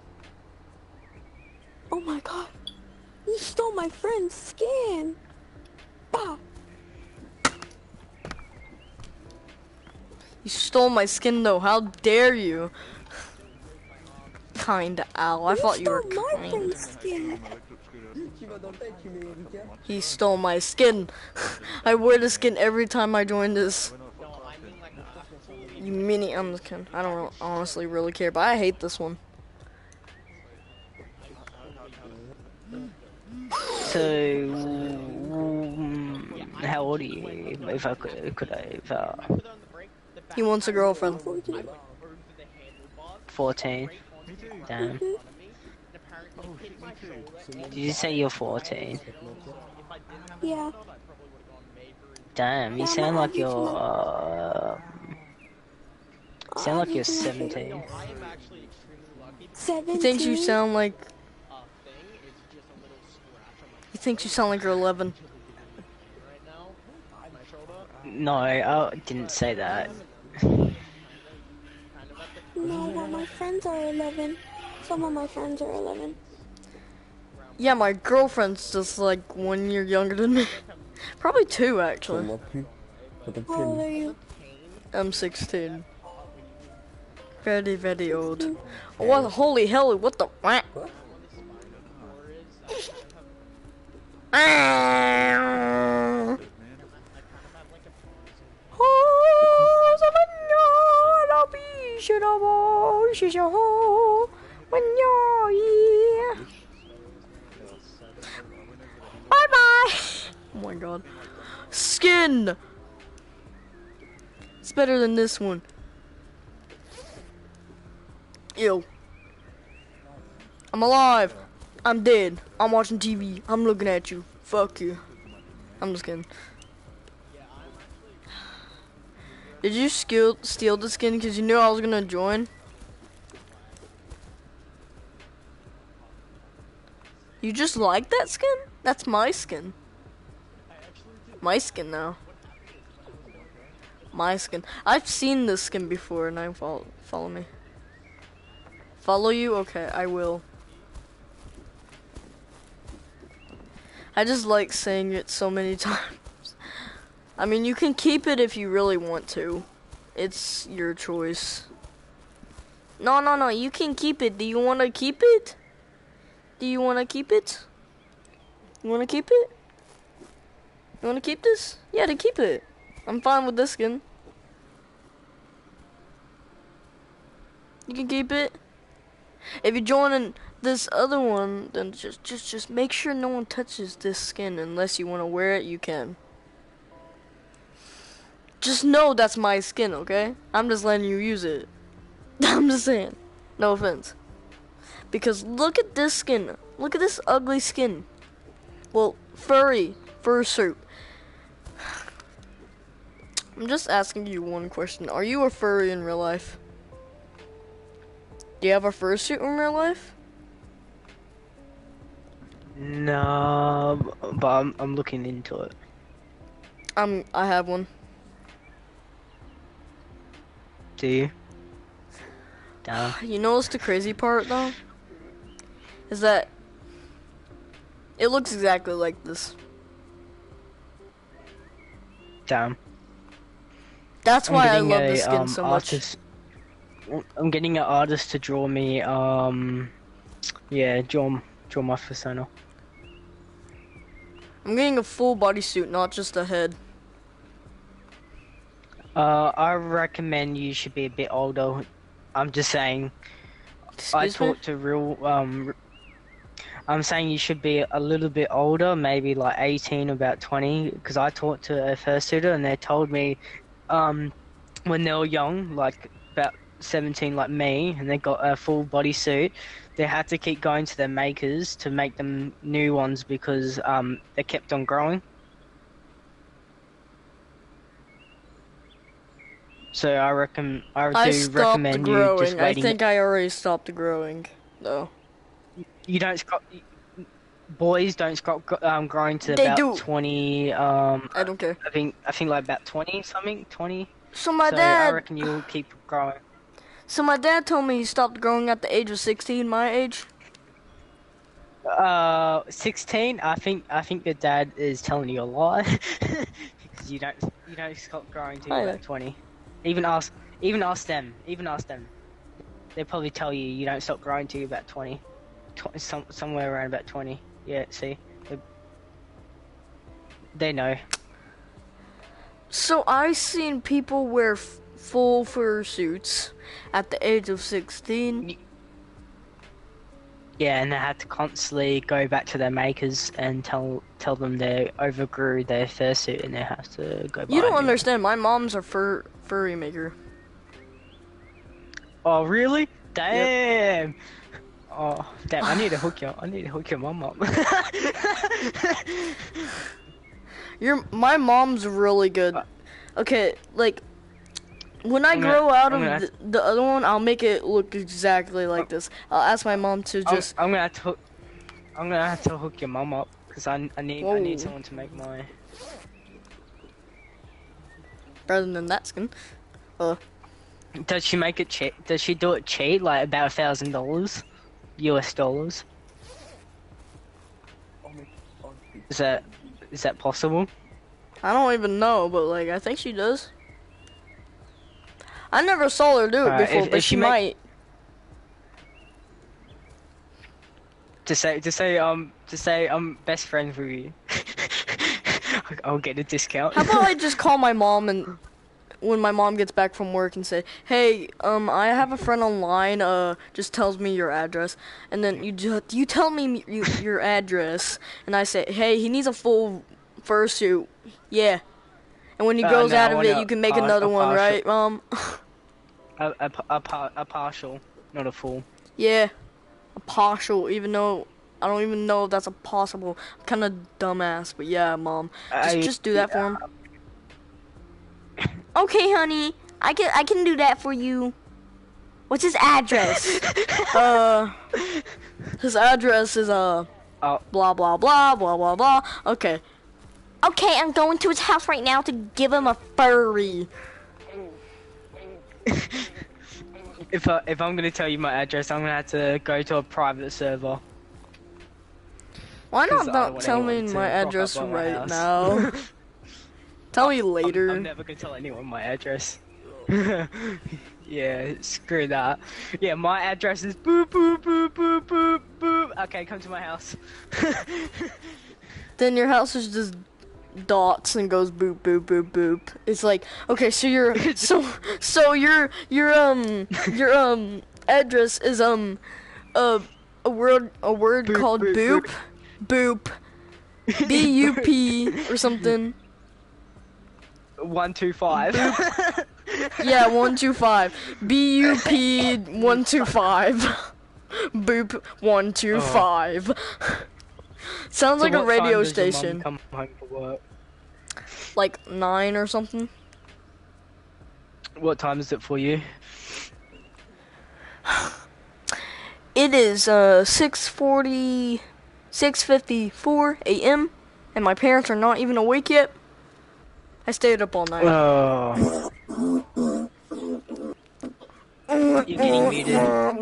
Oh my god. You stole my friend's skin. Bah. You stole my skin though, how dare you? Kinda owl, I You thought you were stole my kind. friend's skin. He stole my skin. I wear the skin every time I join this. No, I mean like a full You mini I'm the skin. I don't honestly really care, but I hate this one. so, um, how old are you? If I could, could I? If, uh, put it on the brake, the back He wants a girlfriend. I went over the handlebars, fourteen. right onto the Damn. front of me, and apparently hit my shoulder, and Did you say you're fourteen? if I didn't have a Yeah. seatbelt, I probably would have gone major. Damn, you Yeah, sound my like you're. average Uh, sound like you're Average seventeen. No, I am actually extremely lucky. Seventeen. He thinks you sound like Uh, thing is just a little scratch on my he thinks you sound like you're eleven. right now. My shoulder. No, I didn't say that. Kind of at the No, well, my friends are eleven. Some of my friends are eleven. Yeah, my girlfriend's just like one year younger than me. Probably two actually. How old are you? I'm sixteen. Very, very old. Oh, what? Holy hell! What the? What? Ah! Oh, someone be should have all she shall hold when you're here. Bye bye. Oh my god. Skin. It's better than this one. Ew. I'm alive. I'm dead. I'm watching T V. I'm looking at you. Fuck you. I'm just kidding. Did you steal steal the skin because you knew I was gonna join? You just like that skin? That's my skin. My skin now. My skin. I've seen this skin before, and I follow follow me. Follow you? Okay, I will. I just like saying it so many times. I mean, you can keep it if you really want to. It's your choice. No, no, no. You can keep it. Do you want to keep it? Do you want to keep it? You want to keep it? You want to keep this? Yeah, to keep it. I'm fine with this skin. You can keep it. If you join in this other one, then just, just, just make sure no one touches this skin unless you want to wear it. You can. Just know that's my skin, okay? I'm just letting you use it. I'm just saying. No offense. Because look at this skin. Look at this ugly skin. Well, furry. Fursuit. I'm just asking you one question. Are you a furry in real life? Do you have a fursuit in real life? No, but I'm, I'm looking into it. Um, I have one. Do you? Damn. You know what's the crazy part though? Is that it looks exactly like this. Damn. That's I'm why I getting love a, this skin um, so much. artist, I'm getting an artist to draw me, um, yeah, draw, draw my persona. I'm getting a full bodysuit, not just a head. Uh, I recommend you should be a bit older. I'm just saying. Excuse I me? talked to real, um, I'm saying you should be a little bit older, maybe like eighteen, about twenty, because I talked to a fursuiter and they told me, um, when they were young, like about seventeen like me, and they got a full bodysuit, they had to keep going to their makers to make them new ones because, um, they kept on growing. So I reckon, I I do stopped recommend you just growing. I waiting. think I already stopped growing, though. You don't stop. Boys don't stop um, growing to They about do. twenty. Um, I don't care. I think I think like about twenty something, twenty. So my so I dad, reckon you'll keep growing. so my dad told me he stopped growing at the age of sixteen, my age. Uh, sixteen. I think I think your dad is telling you a lie because you don't you don't stop growing till I you're know. about twenty. Even ask even ask them. Even ask them. They'll probably tell you you don't stop growing till you're about twenty. Tw- some somewhere around about twenty. Yeah. See, they, they know. So I seen people wear f full fursuits at the age of sixteen. Yeah, and they had to constantly go back to their makers and tell tell them they overgrew their fursuit and they have to go. You buy don't a new understand. My mom's a fur furry maker. one. Oh really? Damn. Oh damn! I need to hook your I need to hook your mom up. Your my mom's really good. Okay, like when I I'm gonna- grow out I'm of gonna- the, the other one, I'll make it look exactly like this. I'll ask my mom to I'm, just. I'm gonna have to hook, I'm gonna have to hook your mom up because I I need I need Whoa. someone to make my. Rather than that skin. Uh, Does she make it cheap? Does she do it cheap? Like about a thousand dollars, U S dollars? Is that is that possible? I don't even know, but like I think she does. I never saw her do it Alright, before, if- but if she she make- might. To say to say um to say I'm best friends with you. I'll get a discount. How about I just call my mom and when my mom gets back from work and say, "Hey, um, I have a friend online. Uh, just tells me your address," and then you ju- you tell me you, your address, and I say, "Hey, he needs a full fursuit." Yeah, and when he Uh, grows no, out I of want it, a you can make par- another a one, partial- right, mom? A, a, a, par- a partial, not a full. Yeah, a partial. Even though I don't even know if that's a possible. I'm kind of dumbass, but yeah, mom, just I- just do that for him. Okay, honey, I can I can do that for you. What's his address? uh, his address is uh, Oh. blah blah blah blah blah blah. Okay. Okay, I'm going to his house right now to give him a furry. If I, if I'm gonna tell you my address, I'm gonna have to go to a private server. Why 'Cause not I don't not want tell me anyone to my rock up address by my right house. now? Tell me I'm, later. I'm never gonna tell anyone my address. Yeah, screw that. Yeah, my address is boop boop boop boop boop boop. Okay, come to my house. Then your house is just dots and goes boop boop boop boop. It's like, okay, so your so so your your um your um address is um a a word a word Boop, called boop, boop boop B U P or something. One two five. Yeah, one two five. B U P one two five. Boop one two five. Sounds So like a what time radio does your mum station. come home from work? Like nine or something. What time is it for you? It is uh six forty, six fifty-four a m and my parents are not even awake yet. I stayed up all night. Oh. You're getting muted.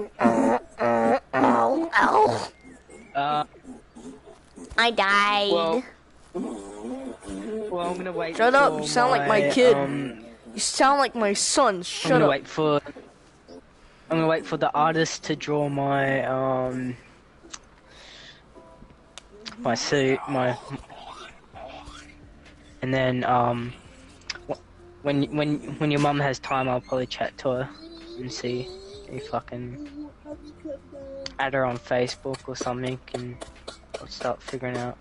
Ow, ow. Uh, I died. well, well, I'm gonna wait. Shut up! for You sound like my my, kid. Um, You sound like my son. I'm Shut gonna up. wait for. I'm gonna wait for the artist to draw my um my suit, my, and then um wh- when when when your mum has time, I'll probably chat to her and see if I can add her on Facebook or something, and I'll start figuring out.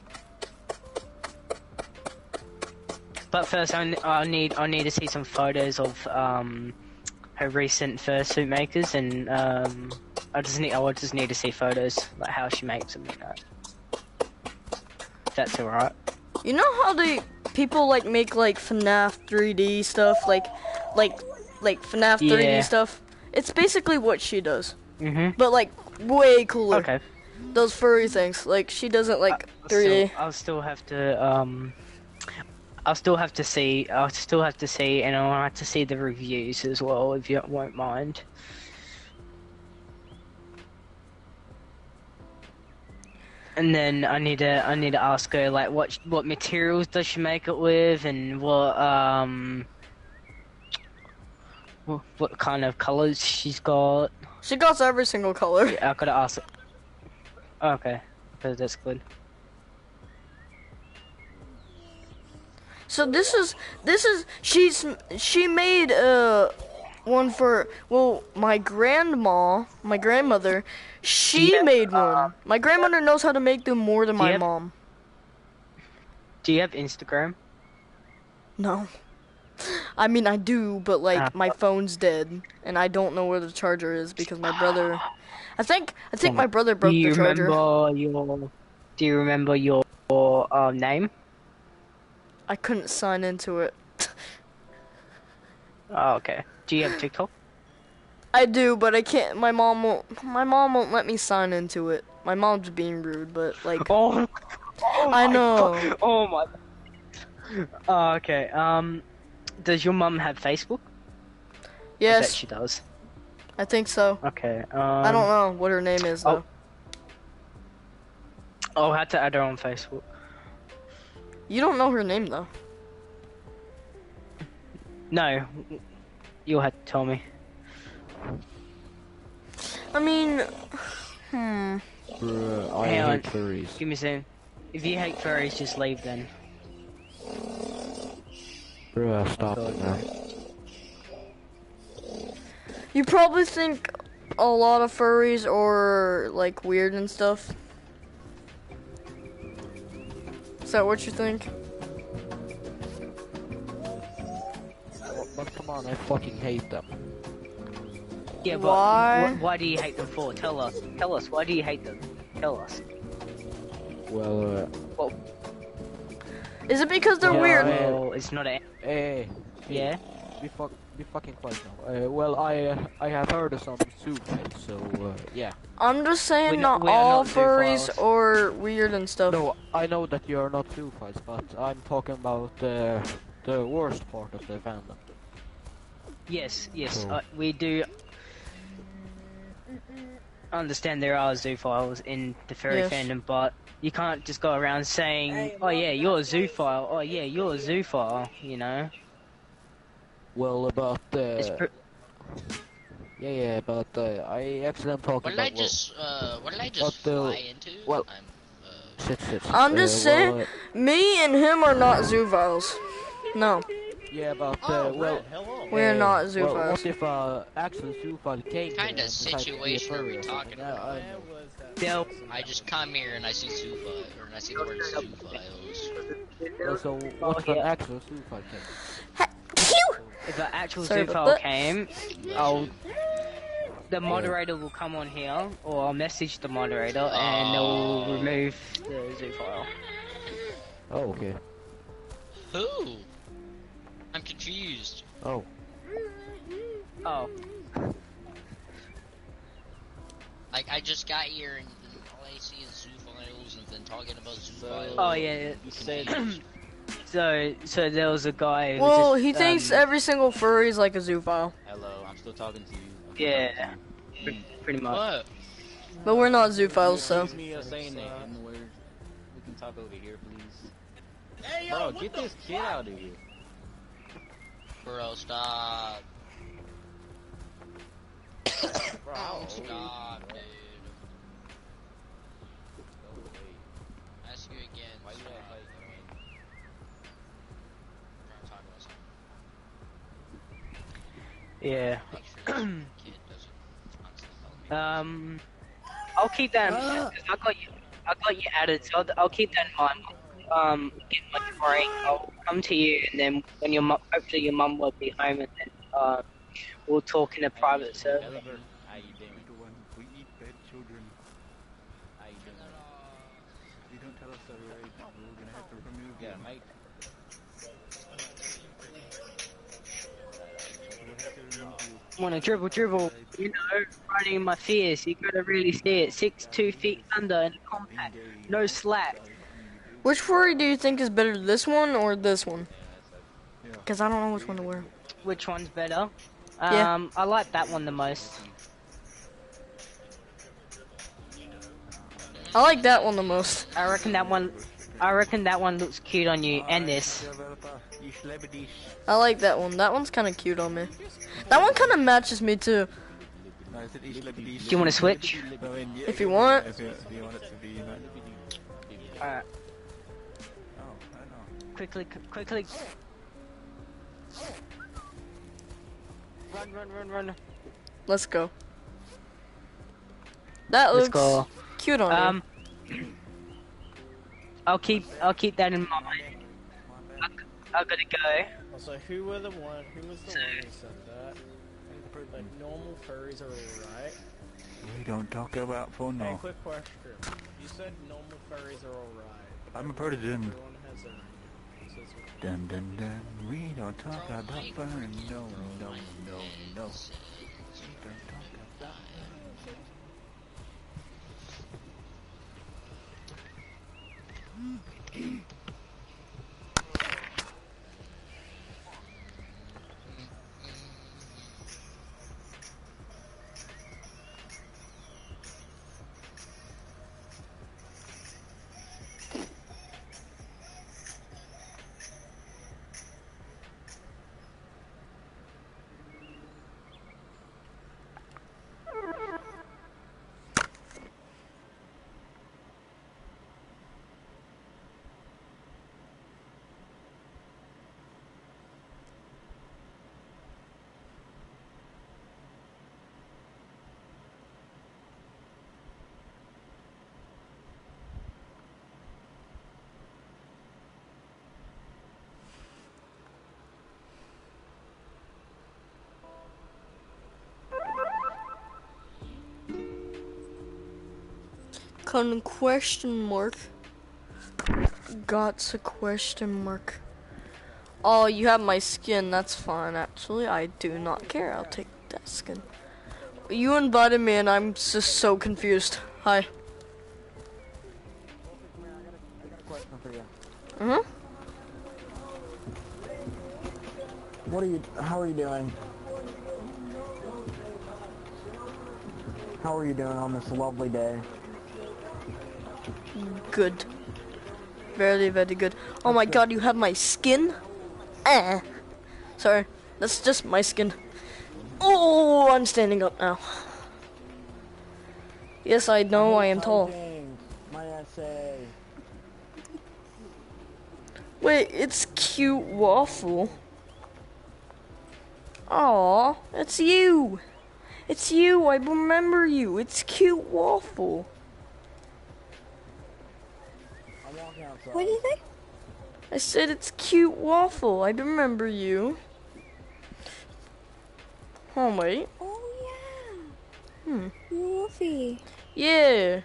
But first, I, n- I need I need to see some photos of um her recent fursuit makers, and um I just need I just need to see photos like how she makes them. You know, if that's alright. You know how they people like make like FNAF three D stuff, like like like FNAF three D Yeah. stuff. It's basically what she does, Mhm. but like way cooler. Okay. Those furry things, like she doesn't like I'll three D. still, I'll still have to um. I'll still have to see. I'll still have to see, and I'll have to see the reviews as well, if you won't mind. And then I need to. I need to ask her like what what materials does she make it with, and what um. What, what kind of colors she's got. She got every single color. Yeah, I gotta ask her. Okay, okay, that's good. So this is this is she's she made uh one for well my grandma my grandmother she Yeah, made uh, one. My grandmother knows how to make them more than do you my have- mom. Do you have Instagram? No. I mean I do, but like Uh, my phone's dead and I don't know where the charger is because my brother I think I think my brother broke do you the charger. remember your? Do you remember your uh, name? I couldn't sign into it. Oh, okay. Do you have TikTok? I do, but I can't. My mom won't. My mom won't let me sign into it. My mom's being rude, but like. Oh, oh I my know. God. Oh my. Oh, okay. Um, does your mum have Facebook? I bet Yes, she does. I think so. Okay. Um, I don't know what her name is though. I'll have to add her on Facebook. You don't know her name though. No, you'll have to tell me. I mean, hmm. Bruh, I Hang on. hate furries. Give me a second. If you hate furries, just leave then. Bruh, stop God. it now. You probably think a lot of furries are like weird and stuff. Is that what you think? But come on, I fucking hate them. Yeah, but Why? wh- why do you hate them for? Tell us. Tell us. Why do you hate them? Tell us. Well, uh, Is it because they're Yeah, weird? I- Well, it's not a. hey, Yeah. be fuck, be fucking quiet now. Uh, well, I, uh, I have heard of some zoofiles, so uh, yeah. I'm just saying We not no- we are all not furries zoophiles. are weird and stuff. No, I know that you are not zoophiles, but I'm talking about uh, the worst part of the fandom. Yes. Yes. So- Uh, we do understand there are zoophiles in the furry Yes. fandom, but you can't just go around saying, "Oh yeah, you're a zoophile. Oh yeah, you're a zoophile." You know. Well, about It's the... pr- Yeah, yeah, about the... I actually am talking What did I about... Well, just, uh, what did I about just the... fly into? Well... I'm, uh... Shit, shit, shit. I'm Uh, just saying, well, uh, me and him are not zoophiles. No, yeah, about Oh, the... Well... Brett, hello. we're uh, not Well, what zoophiles. if, uh, actual zoophile came What to kind them of and decided to be a situation are furry we or talking something? I, about? I Where don't know. was that? They'll, I just come here and I see zoophile, or I see the word zoophiles. Well, so oh, what if an yeah. actual zoophile came? Ha- Phew! If an actual Sorry about zoophile that. came, I'll the moderator will come on here, or I'll message the moderator, and they'll Oh. remove the zoophile. Oh, okay. Who? I'm confused. Oh. Oh, Like, I just got here and, and all I see is zoophiles and then talking about zoophiles. oh yeah. You said So, so there was a guy. Who Well, just, he thinks um, every single furry is like a zoophile. hello. I'm still talking to you. I'm still Yeah, talking to you. pre- pretty much. What? But we're not zoophiles, so. Excuse me of saying that N word. We can talk over here, please. Hey, yo, bro, get this kid out of here. Bro, stop. Bro, Stop, dude. Ask you again. why you stop. act like, I mean, Trying to talk about something. Yeah. Make sure this kid doesn't constantly help me. Um, I'll keep that. In mind, 'cause I got you. I got you added, so I'll, I'll keep that in mind. Um, get my break. I'll come to you, and then when your mum, hopefully your mum will be home, and then uh, we'll talk in a private server. Caliber, how you doing? We eat bad children. How you doing? If you don't tell us that we're age, we're gonna have to remove Yeah, you. Mike. We'll have to remove you. Wanna dribble, dribble? You know, running in my fears. You gotta really see it. Six, two feet under, and compact. No slack. Which furry do you think is better, this one or this one? Because I don't know which one to wear. Which one's better? Yeah. Um, I like that one the most. I like that one the most. I reckon that one. I reckon that one looks cute on you, and this. I like that one. That one's kind of cute on me. That one kind of matches me too. Do you want to switch? If you want. If you, if you want it to be, you know. Alright. Oh, I know. Quickly, qu- quickly. Run, run, run, run. Let's go. That Let's looks go. cute on Um, I'll keep, I'll keep that in mind. I, I gotta go. Also, who were the one? Who was the one who said that? Like normal furries are alright. We don't talk about phone Hey, now. quick question. You said normal furries are alright. I'm a person. Everyone has their own. So it's okay. Dun dun dun. We don't talk about fun. No, no, no, no. We don't talk about Con question mark. Got a question mark. Oh, you have my skin. That's fine. Actually, I do not care. I'll take that skin. You invited me, and I'm just so confused. Hi. Question for you. Uh huh. What are you, how are you doing? How are you doing on this lovely day? Good. Very, very good. Oh my god, you have my skin? Eh. Sorry. That's just my skin. Oh, I'm standing up now. Yes, I know I, I am tall. My essay. Wait, it's cute waffle. Aw, it's you. It's you. I remember you. It's cute waffle. I'm walking outside. What did you say? I said it's cute waffle. I remember you. Oh wait. Oh yeah. Hmm. Wolfie. Yeah.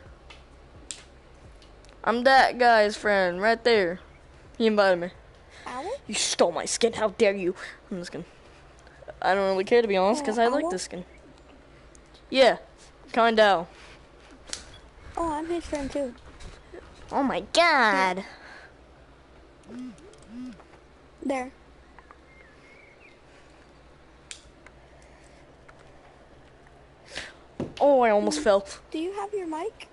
I'm that guy's friend right there. He invited me. Owl? You stole my skin. How dare you? I'm just kidding. I don't really care to be honest because uh, I like this skin. Yeah. Kinda. Oh, I'm his friend too. Oh my god. There. Oh, I almost fell. Do you have your mic?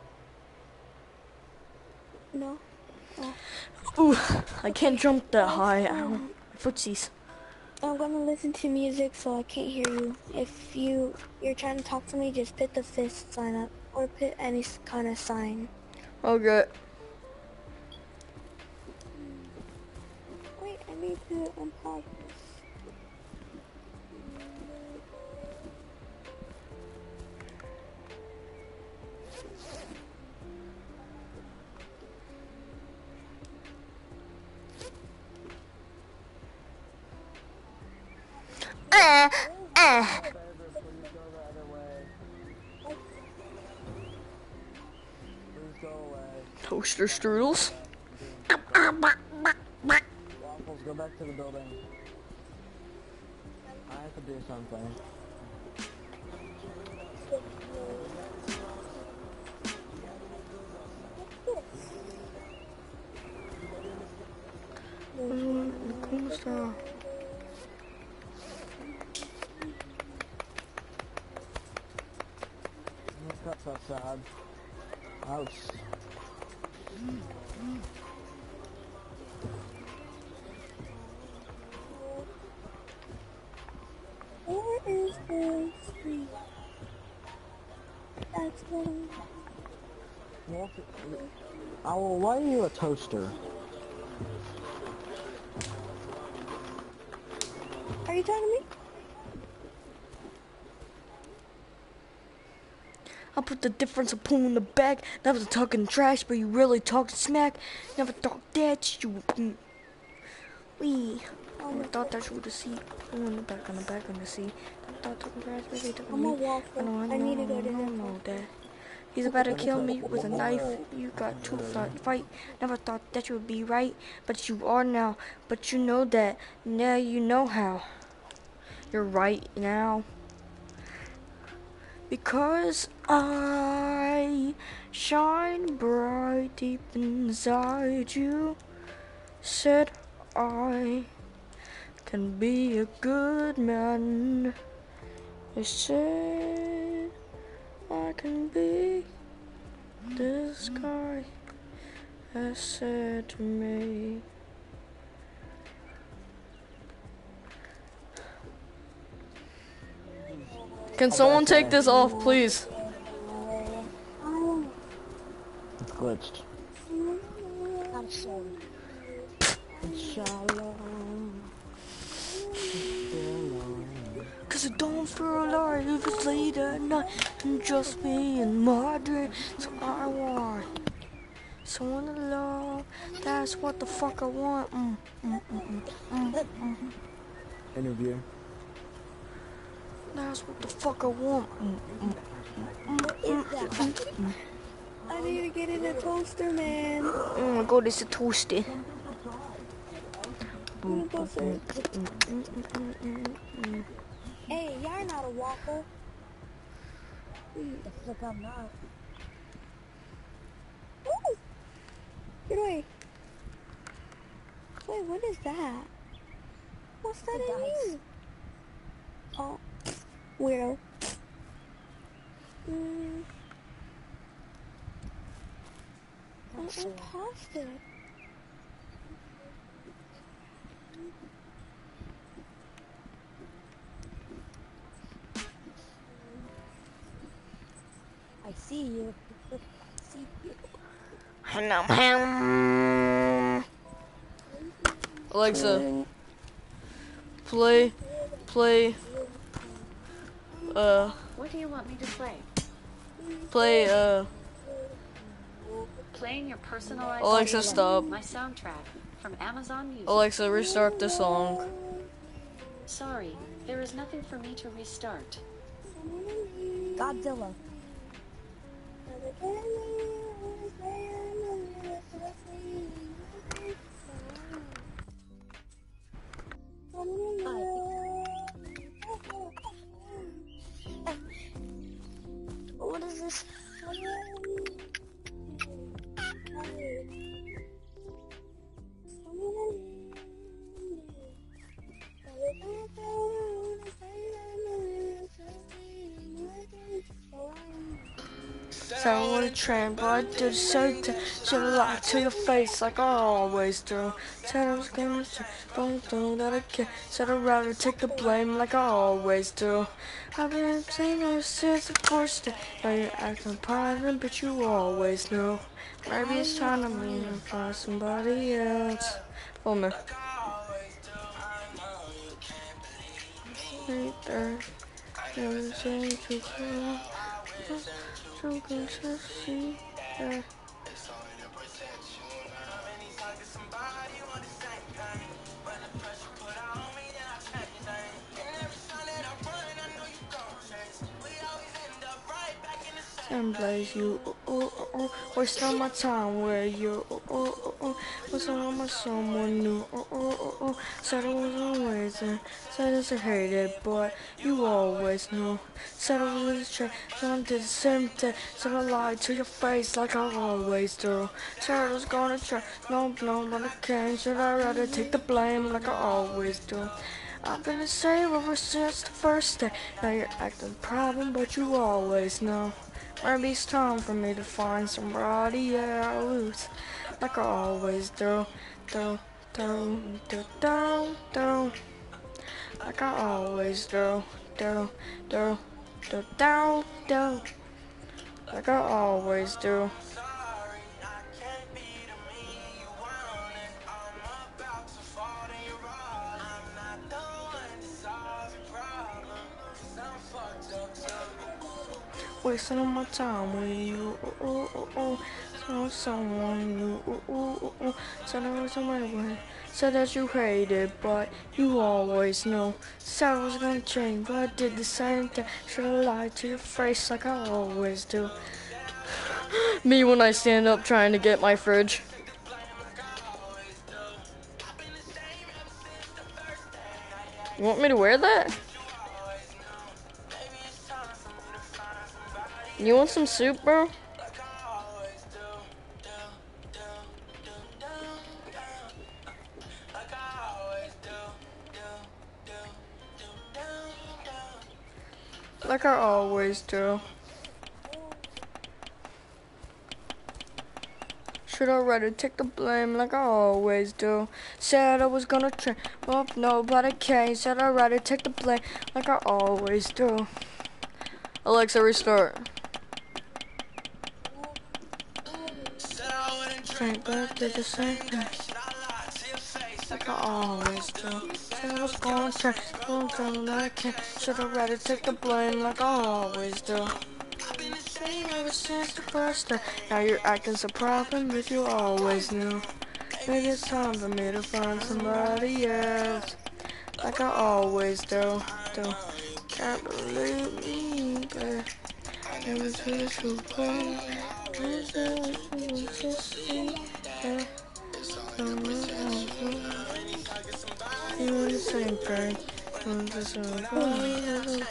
No. Oh. Ooh, I can't jump that high. Ow. Um, Footsies. I'm gonna listen to music so I can't hear you. If you you're trying to talk to me, just put the fist sign up or put any kind of sign. Okay. Wait, I need to unpause this. Uh, uh. Toaster strudels. Waffles, go back to the building. I have to do something. ¿Cómo está? That's so sad. Ouch. Where is the street? That's what I'm... Owl, why are you a toaster? Are you talking to me? I'll put the difference of pulling the back. Never talking trash, but you really talking smack. Never thought that you would. Wee. Never thought that you would see. Oh, in the back, on the back, on the sea. Never thought talking trash, but they talking I'm a me. waffle. I know, I know, I need to go I to know, the know that. He's about to kill me with a knife. You got to fight. Never thought that you would be right, but you are now. But you know that. Now you know how. You're right now. Because I shine bright deep inside you. Said I can be a good man. I said I can be this guy. I said to me. Can someone take this off, please? It's glitched. I'm sorry. Cause I don't feel alive if it's late at night and just me and my dream. So I want someone to love. That's what the fuck I want. Mm, mm, mm, mm, mm, mm. Interview. That's what the fuck I want. Mm, mm, mm, mm, mm, mm, mm. I need to get in a toaster, man. Oh my god, it's a toasty. In a toaster. Hey, you're not a waffle. The fuck I'm not. Ooh! Get away. Wait, what is that? What's that in you? Oh, weirdo. Mm. I, I tossed it. see you. See you. Alexa, play, play, uh, What do you want me to play? play, uh, Playing your personalized Alexa, playlist, stop. my soundtrack from Amazon Music. Alexa, restart the song. Sorry, there is nothing for me to restart. Godzilla. What is this? So on a train, but I did so to should have lied to your face like I always do. Said I was gonna say, don't do that again. Said I'd rather take the blame like I always do. I've been saying this since the first day. Now you're acting private, but you always knew. Maybe it's time to move and find somebody else. Oh man. Right there. Never say too cool. So good to see that. And blaze you, oh, oh, oh, oh. Wasting all my time where you, oh, oh, oh, oh. Wasting all my someone new, oh, oh, oh, oh. Said I was always there, said I should hate it, but you always knew. Said I was straight, so I did the same thing. Said I lied to your face like I always do. Said I was gonna try, no, no, but I can't. Said I'd rather take the blame like I always do. I've been the same ever since the first day. Now you're acting problem, but you always know. Maybe it's time for me to find somebody else, like I always do, do, do, do, do, do, like I always do, do, do, do, do, do, like I always do. Wasting all my time with you, oh, oh, oh, oh. So someone new, oh, oh, oh, oh. Said I was on my way. Said that you hated, but you always knew. Said I was gonna change, but I did the same thing. Should've lied to your face like I always do. Me when I stand up trying to get my fridge. You want me to wear that? You want some soup, bro? Like I always do. Should I rather take the blame like I always do? Said I was gonna try, well, no, but I can't. Said I'd rather take the blame like I always do. Alexa, restart. Said but I did the same thing like I always do. Said I was gonna try, well, no, but I can't. Should I rather take the blame like I always do? Ever since the first day, now you're acting so problem, but you always knew. Maybe it's time for me to find somebody else, like I always do. do. Can't believe me, but never to the truth. You were the same thing. I'm just a little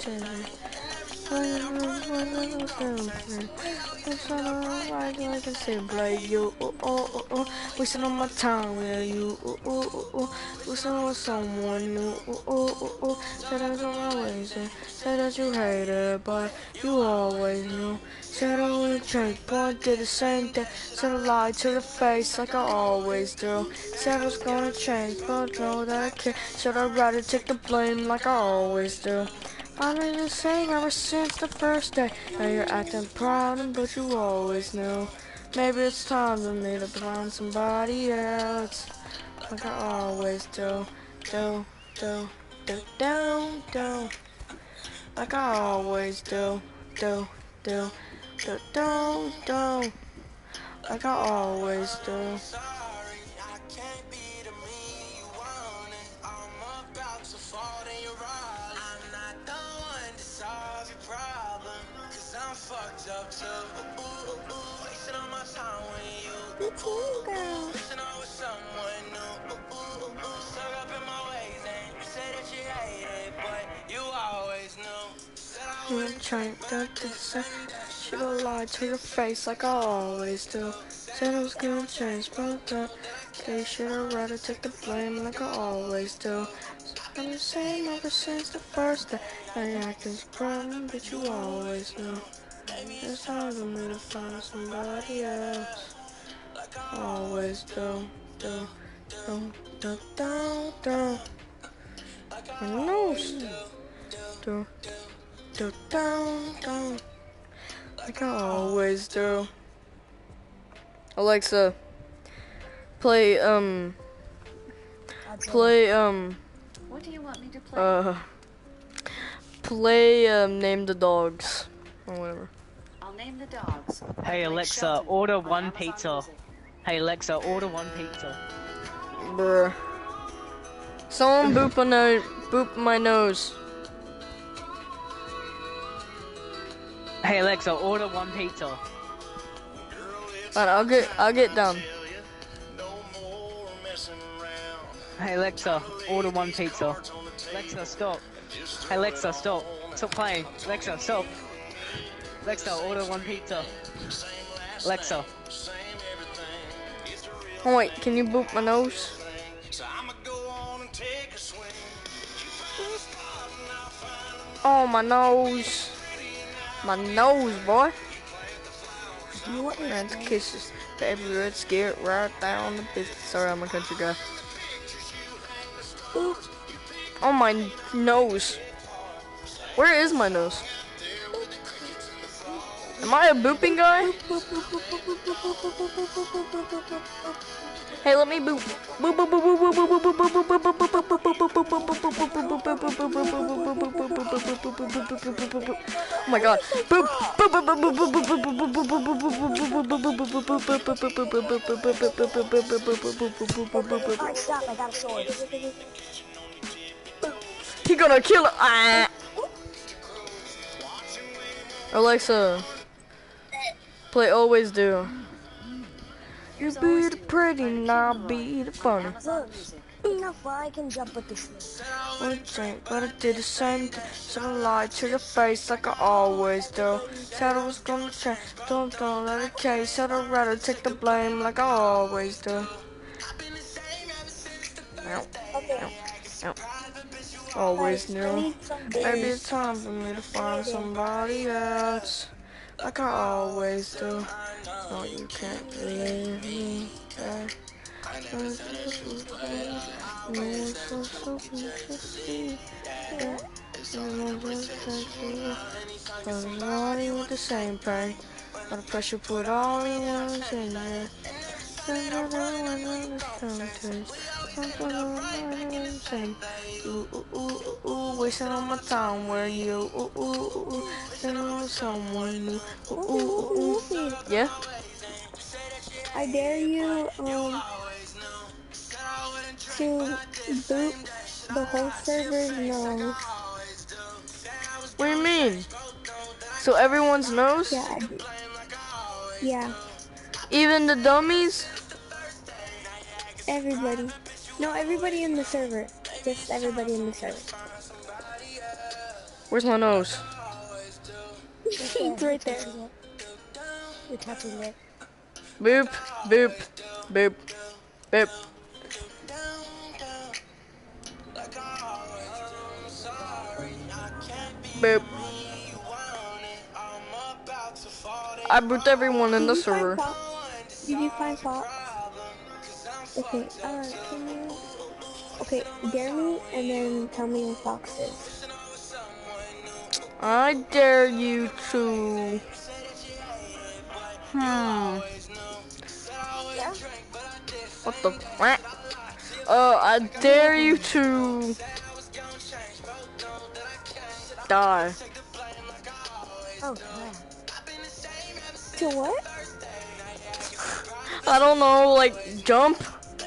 why do I can say like you? Oh, oh, oh, oh. Wasting all my time with you. Oh, oh, oh, oh. Wasting on someone new. Oh, oh, oh, oh. Said I was on my way. Said, said that you hated, but you always knew. Said I wouldn't change, but I did the same thing. Said I lied to your face like I always do. Said I was gonna change, but I know that I can't. Said I'd rather take the blame like I always do. I know the same ever since the first day. Now you're acting proud, but you always knew. Maybe it's time for me to find somebody else. Like I always do, do, do, do, do, do. Like I always do, do, do, do, do, do. Like I always do. I'm trying to decide. Should've lied to your face like I always do. Said I was gonna change, but that okay, should've rather take the blame like I always do. I'm the same ever since the first day. Now you're acting surprised, but you always knew. It's time for me to find somebody else. Always do, do, do, do, do, do. My nose. Do, do, do, do. Like I always do. Alexa, play, um, play, um, What do you want me to play? uh, play, um, Name the Dogs, or whatever. I'll name the dogs. Hey Alexa, order one pizza. Hey Alexa, order one pizza. Bruh. Someone boop my nose, boop my nose. Hey Alexa, order one pizza. Alright, I'll get, I'll get down. Hey Alexa, order one pizza. Alexa, stop. Hey Alexa, stop. Stop playing. Alexa, stop. Alexa, order one pizza. Alexa. Oh wait, can you boop my nose? Oh, my nose. My nose, boy. Red kisses. Baby, let's get right down to business. Sorry, I'm a country guy. Oh, my nose. Where is my nose? Am I a booping guy? Hey, let me boop. Boop boop boop boop boop boop boop boop boop boop boop boop. Oh my god. Boop. Boop boop boop boop boop boop boop boop boop boop boop. Stop, I got a sword. He gonna kill it. Ah. Alexa, play Always Do. You be the pretty and I'll be the funny. Enough, I can jump with this. What a drink, but I did the same thing. So I lied to your face like I always do. Said I was gonna change, don't don't let it change. Said I'd rather take the blame like I always do. Ow, ow, ow. Always knew. Maybe it's time for me to find somebody else. Like I always do. No, you can't leave me. Okay. Everybody with the same pain. But the pressure put all the ones in there. Ooh, ooh, ooh, ooh, wasting all my time where you ooh, ooh, ooh, ooh, sending on someone new. Ooh, ooh, ooh, ooh. Yeah? I dare you, um, to boot the whole server's nose. What do you mean? So everyone's nose? Yeah, I do. Yeah, Even the dummies? everybody. No, everybody in the server. Just everybody in the server. Where's my nose? It's right there. You're touching it. Boop, boop, boop, boop. Boop. I booped everyone in the server. Did you find Fox? Okay, uh, can you... Okay, dare me and then tell me who Fox is. I dare you to. Hmm. Yeah. What the? Quack? Uh, I dare you to die. Oh crap. To what? I don't know, like jump.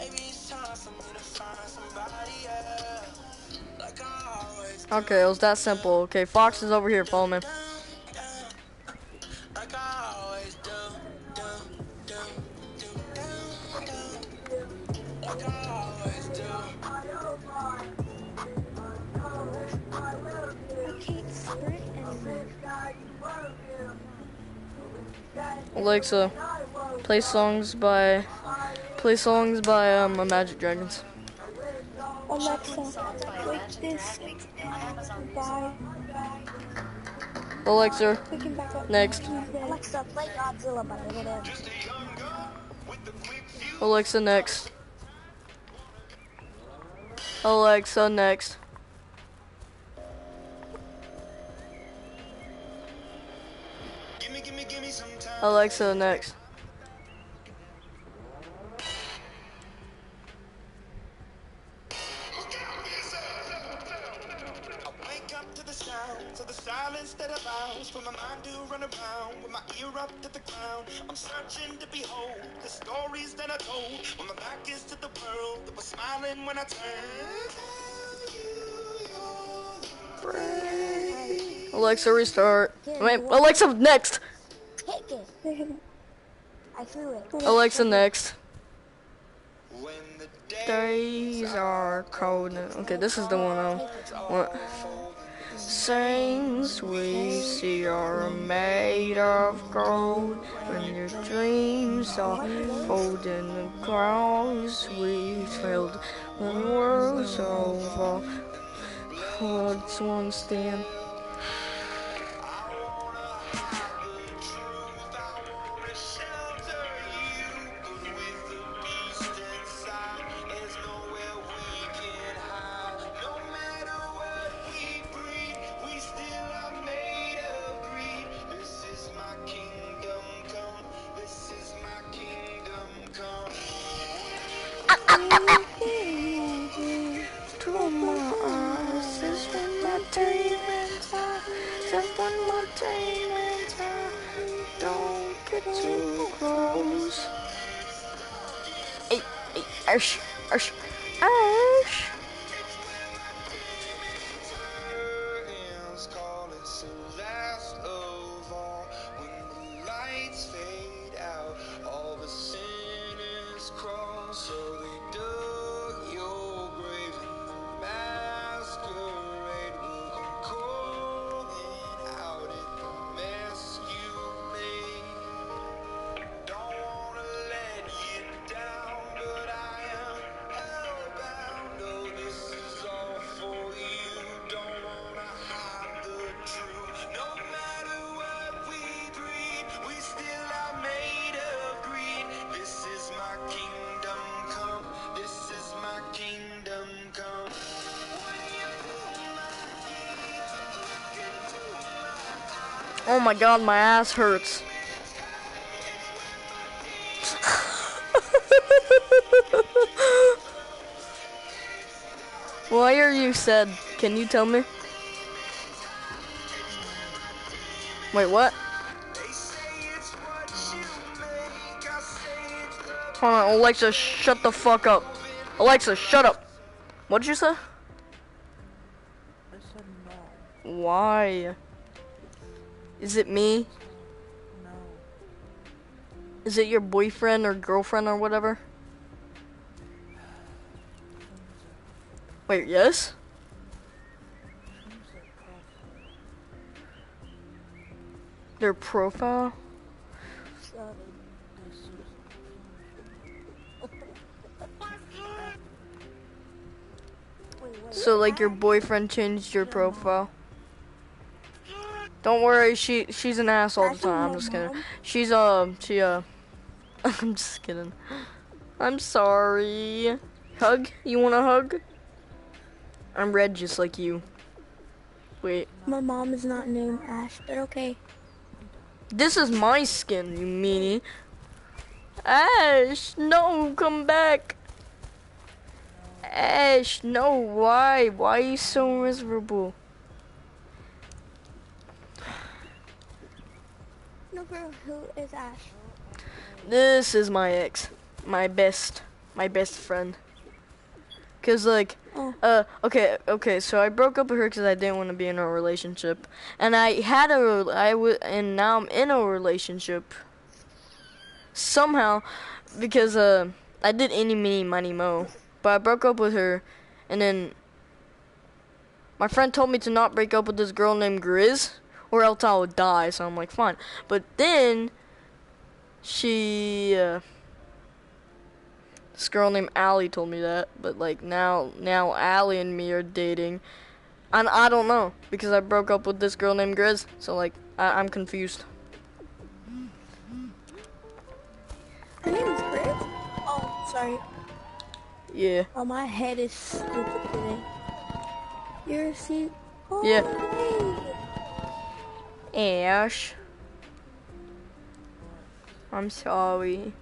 Okay, it was that simple. Okay, Fox is over here. Follow me. I can't sprint anymore. Alexa, play songs by play songs by um Magic Dragons. Alexa, play this by. Alexa, We can back up next. Tuesday. Alexa, play Godzilla by Eminem. Alexa, next. Alexa, next. Alexa, next. So the silence that allows for my mind to run around with my ear up to the ground. I'm searching to behold the stories that I told when my back is to the world that was smiling when I turned. Alexa, restart. Wait, Alexa, next. Take it. I threw it. Alexa, next. Days are cold. Okay, this is the one. Um, what? Things we see are made of gold. When your dreams are folding the grounds we trailed when the world's over. What's one stand? To my eyes, this one my demons are. This one my demons are. Don't get too close. Hey, hey, arsh, arsh, arsh. Oh my god, my ass hurts. Why are you sad? Can you tell me? Wait, what? Hold on, Alexa, shut the fuck up. Alexa, shut up. What'd you say? I said no. Why? Is it me? No. Is it your boyfriend or girlfriend or whatever? Wait, yes? Their profile? So like your boyfriend changed your profile? Don't worry, she she's an ass all the time. I'm just kidding. She's uh she uh I'm just kidding. I'm sorry. Hug? You want a hug? I'm red just like you. Wait. My mom is not named Ash, but okay. This is my skin, you meanie. Ash, no, come back. Ash, no, why? Why are you so miserable? No, girl, who is Ash? This is my ex. My best, my best friend. Cause like, oh. uh, okay, okay, so I broke up with her because I didn't want to be in a relationship. And I had a, I w and now I'm in a relationship. Somehow, because, uh, I did any, mini, money, mo. But I broke up with her, and then my friend told me to not break up with this girl named Grizz, or else I would die, so I'm like, fine. But then, she, uh, this girl named Allie told me that, but like, now, now Allie and me are dating, and I don't know, because I broke up with this girl named Grizz, so like, I I'm confused. Her name is Grizz? Oh, sorry. Yeah. Oh, my head is stupid today. You're a see. Oh, Yeah. Hey. Ash. I'm sorry.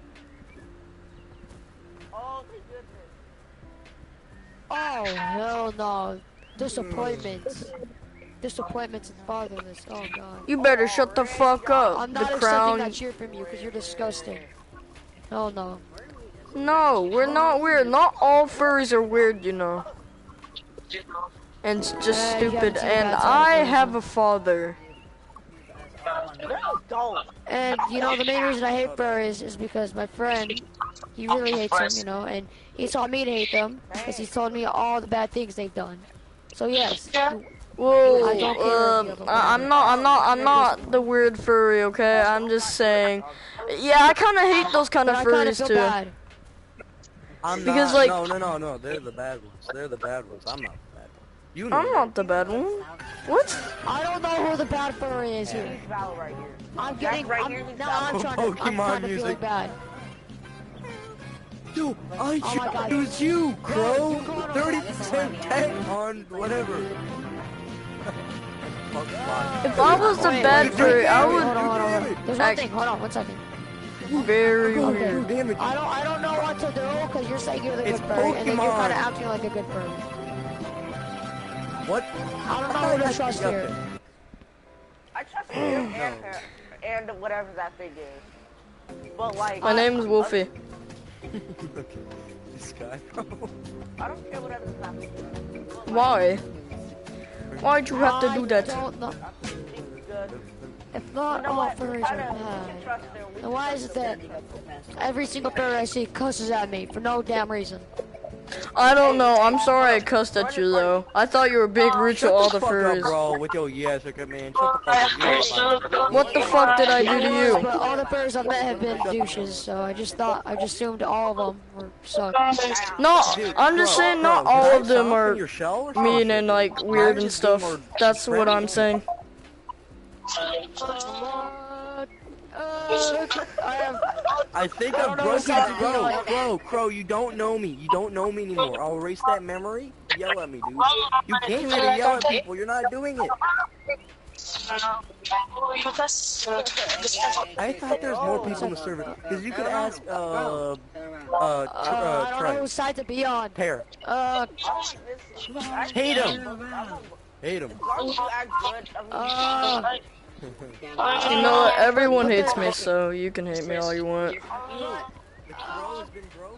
Oh, hell no. Disappointments. Disappointments and fatherless. Oh, God. You better shut the fuck up. I'm The not crown. accepting that cheer from you because you're disgusting. Hell no. No, we're not weird. Not all furries are weird, you know. And it's just Uh, you stupid. haven't seen And bad side of I furries, have huh? a father. And, you know, the main reason I hate furries is because my friend, he really hates them, you know, and he taught me to hate them because he's told me all the bad things they've done. So, yes. You, Whoa, I don't care if you um, have a I- I'm not, I'm not, I'm not the weird furry, okay? I'm just saying. Yeah, I kind of hate those kind of But I kinda furries feel too. bad. I'm Because, not. like- No, no, no, no. They're the bad ones. They're the bad ones. I'm not the bad one. You know. I'm not the bad one. What? I don't know who the bad furry is here. I'm getting, I'm, now I'm trying to, I'm Pokemon kind of feeling music. bad. Dude, I Oh my God. it was you, Crow. You're going on thirty that percent tech on whatever. If I was the Wait, bad wait, furry, wait, I wait, would. Hold on, hold on, hold on. There's one act thing. Hold on, one second. Very Okay. weird. Damage. I don't, I don't know what to do because you're saying you're the It's good furry, and then you're Pokemon. kind of acting like a good furry. What? I don't know who to trust here. I trust you and her, and whatever that thing is. But like, My name's Wolfie. This guy. I don't care whatever this happening. Why? Why'd you have to do I that? don't know. Good. If not You know all what? furries I are don't- we bad, can trust her. We then why is it that every single furry I see cusses at me for no damn reason? I don't know. I'm sorry I cussed at you though. I thought you were big rude to Shut all the the fuck up, furries. bro. With your yes, okay, man. Shut the fuck up. You know about it. What the fuck did I do to you? But all the furries I've met have been douches, so I just thought, I just assumed all of them were suck. No, I'm just saying not all of them are Your shell or mean something? and like weird and stuff. That's what I'm saying. Uh, I have, I think I I've don't know broken what's that Crow. feeling. Crow, Crow, you don't know me. You don't know me anymore. I'll erase that memory. Yell at me, dude. You came here to yell at people. You're not doing it. I thought there was more people in the server. Because you could ask, uh, uh, tr uh, uh, I don't know Trey. whose side to be on. Pear. Uh, Hate him. Hate him. uh, You know what? Everyone hates me, so you can hate me all you want. The crow has been broken.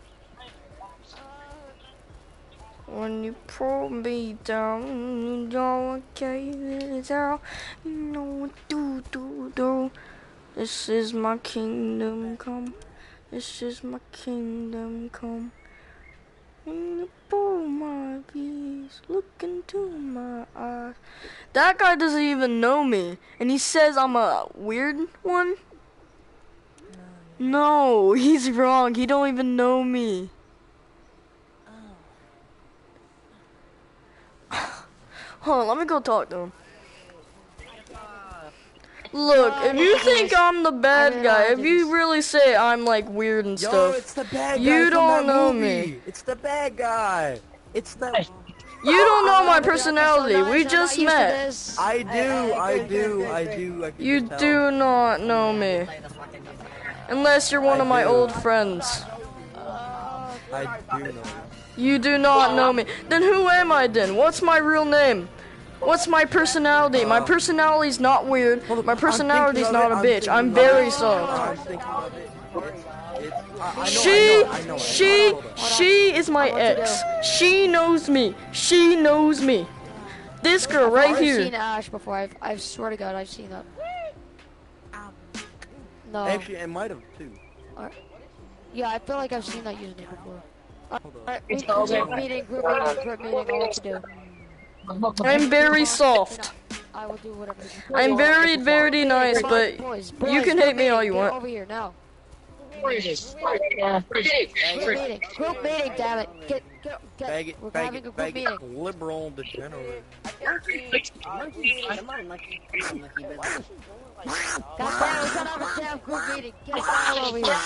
When you pull me down, you don't get down. You know what to do, do. This is my kingdom come. This is my kingdom come. When you pull my piece, look into my eyes. That guy doesn't even know me, and he says I'm a weird one. No, he's wrong. He don't even know me. Hold on, let me go talk to him. Look, if you think I'm the bad guy, if you really say I'm like weird and Yo, stuff, it's the bad guy you from don't that know movie. me. It's the bad guy. It's the. You don't know my Oh, personality. so nice. We I'm just not used to met. this. I do, I do, I do. I can You just tell. do not know me. Unless you're one I of my do. old friends. I do know you. You do not know me. Then who am I then? What's my real name? What's my personality? My personality's not weird. My personality's not a bitch. I'm very soft. I'm thinking of it. It's, it's, I, I know, She, I know, I know, I know. she, Hold on. she is my ex. She knows me. She knows me. This girl right I've here. seen Ash before. I've, I swear to God, I've seen that. No. Actually, I might have too. Or, yeah, I feel like I've seen that username before. Alright, It's group meeting, group meeting, group meeting. I'll let you do. I'm very soft. I will do whatever. I'm very, very nice, but boys, you can hate me all you get want. over here now. Group meeting, group meeting, damn it. Get, get, get. Bag it, We're bag having a it, group bag meeting. it. Liberal degenerate. God damn, we gotta have a damn group meeting. Get the hell over here.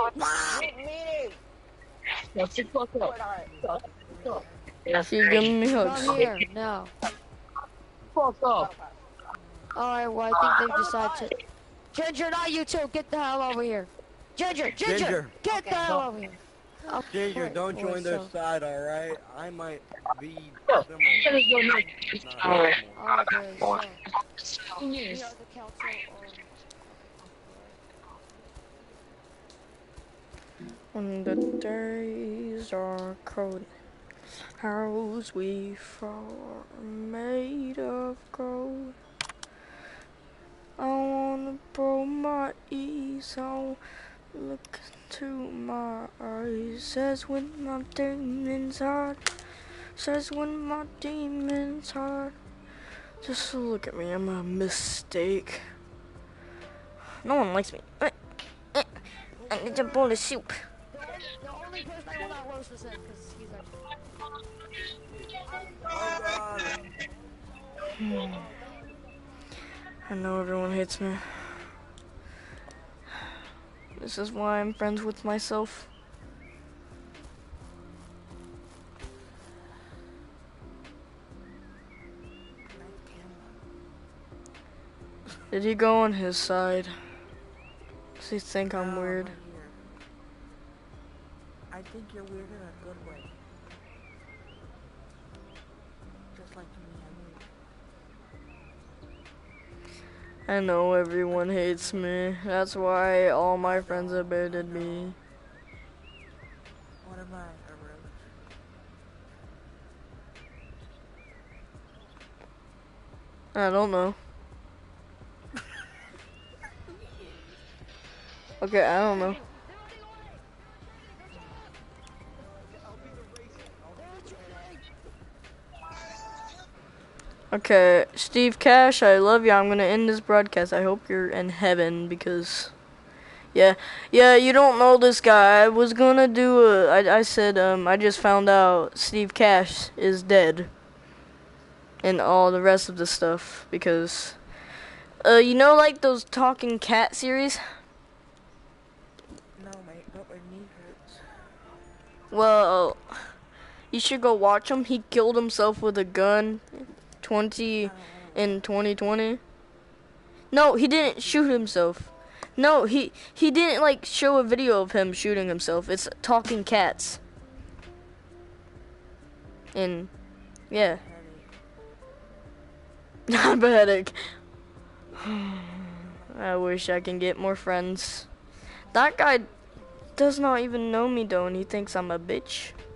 She's giving me hugs. Come here, now. Fuck off. Alright, well, I think they've decided to... Ginger, not you two, get the hell over here. Ginger, Ginger, Ginger. get the hell over here. Oh, Ginger, wait, don't wait, join their so- side, alright? I might be similar. Alright, so... We are the council on... When the days are cold, house we fall are made of gold. I wanna blow my ease on, look into my eyes. Says when my demons hide, says when my demons hide. Just look at me, I'm a mistake. No one likes me. I need a bowl of soup. The only person I will not roast is him, because he's actually... I know everyone hates me. This is why I'm friends with myself. Did he go on his side? Does he think I'm weird? I think you're weird in a good way. Just like me, I'm weird. I know everyone hates me. That's why all my friends abandoned me. What am I, a relic? I don't know. Okay, I don't know. Okay, Steve Cash, I love you. I'm gonna end this broadcast. I hope you're in heaven because, yeah, yeah. You don't know this guy. I was gonna do a. I I said um. I just found out Steve Cash is dead. And all the rest of the stuff because, uh, you know, like those talking cat series. No, mate, but my knee hurts. Well, you should go watch him. He killed himself with a gun. twenty in twenty twenty. No, he didn't shoot himself. No, he he didn't like show a video of him shooting himself. It's talking cats. And yeah. I'm a headache. I wish I can get more friends. That guy does not even know me though, and he thinks I'm a bitch.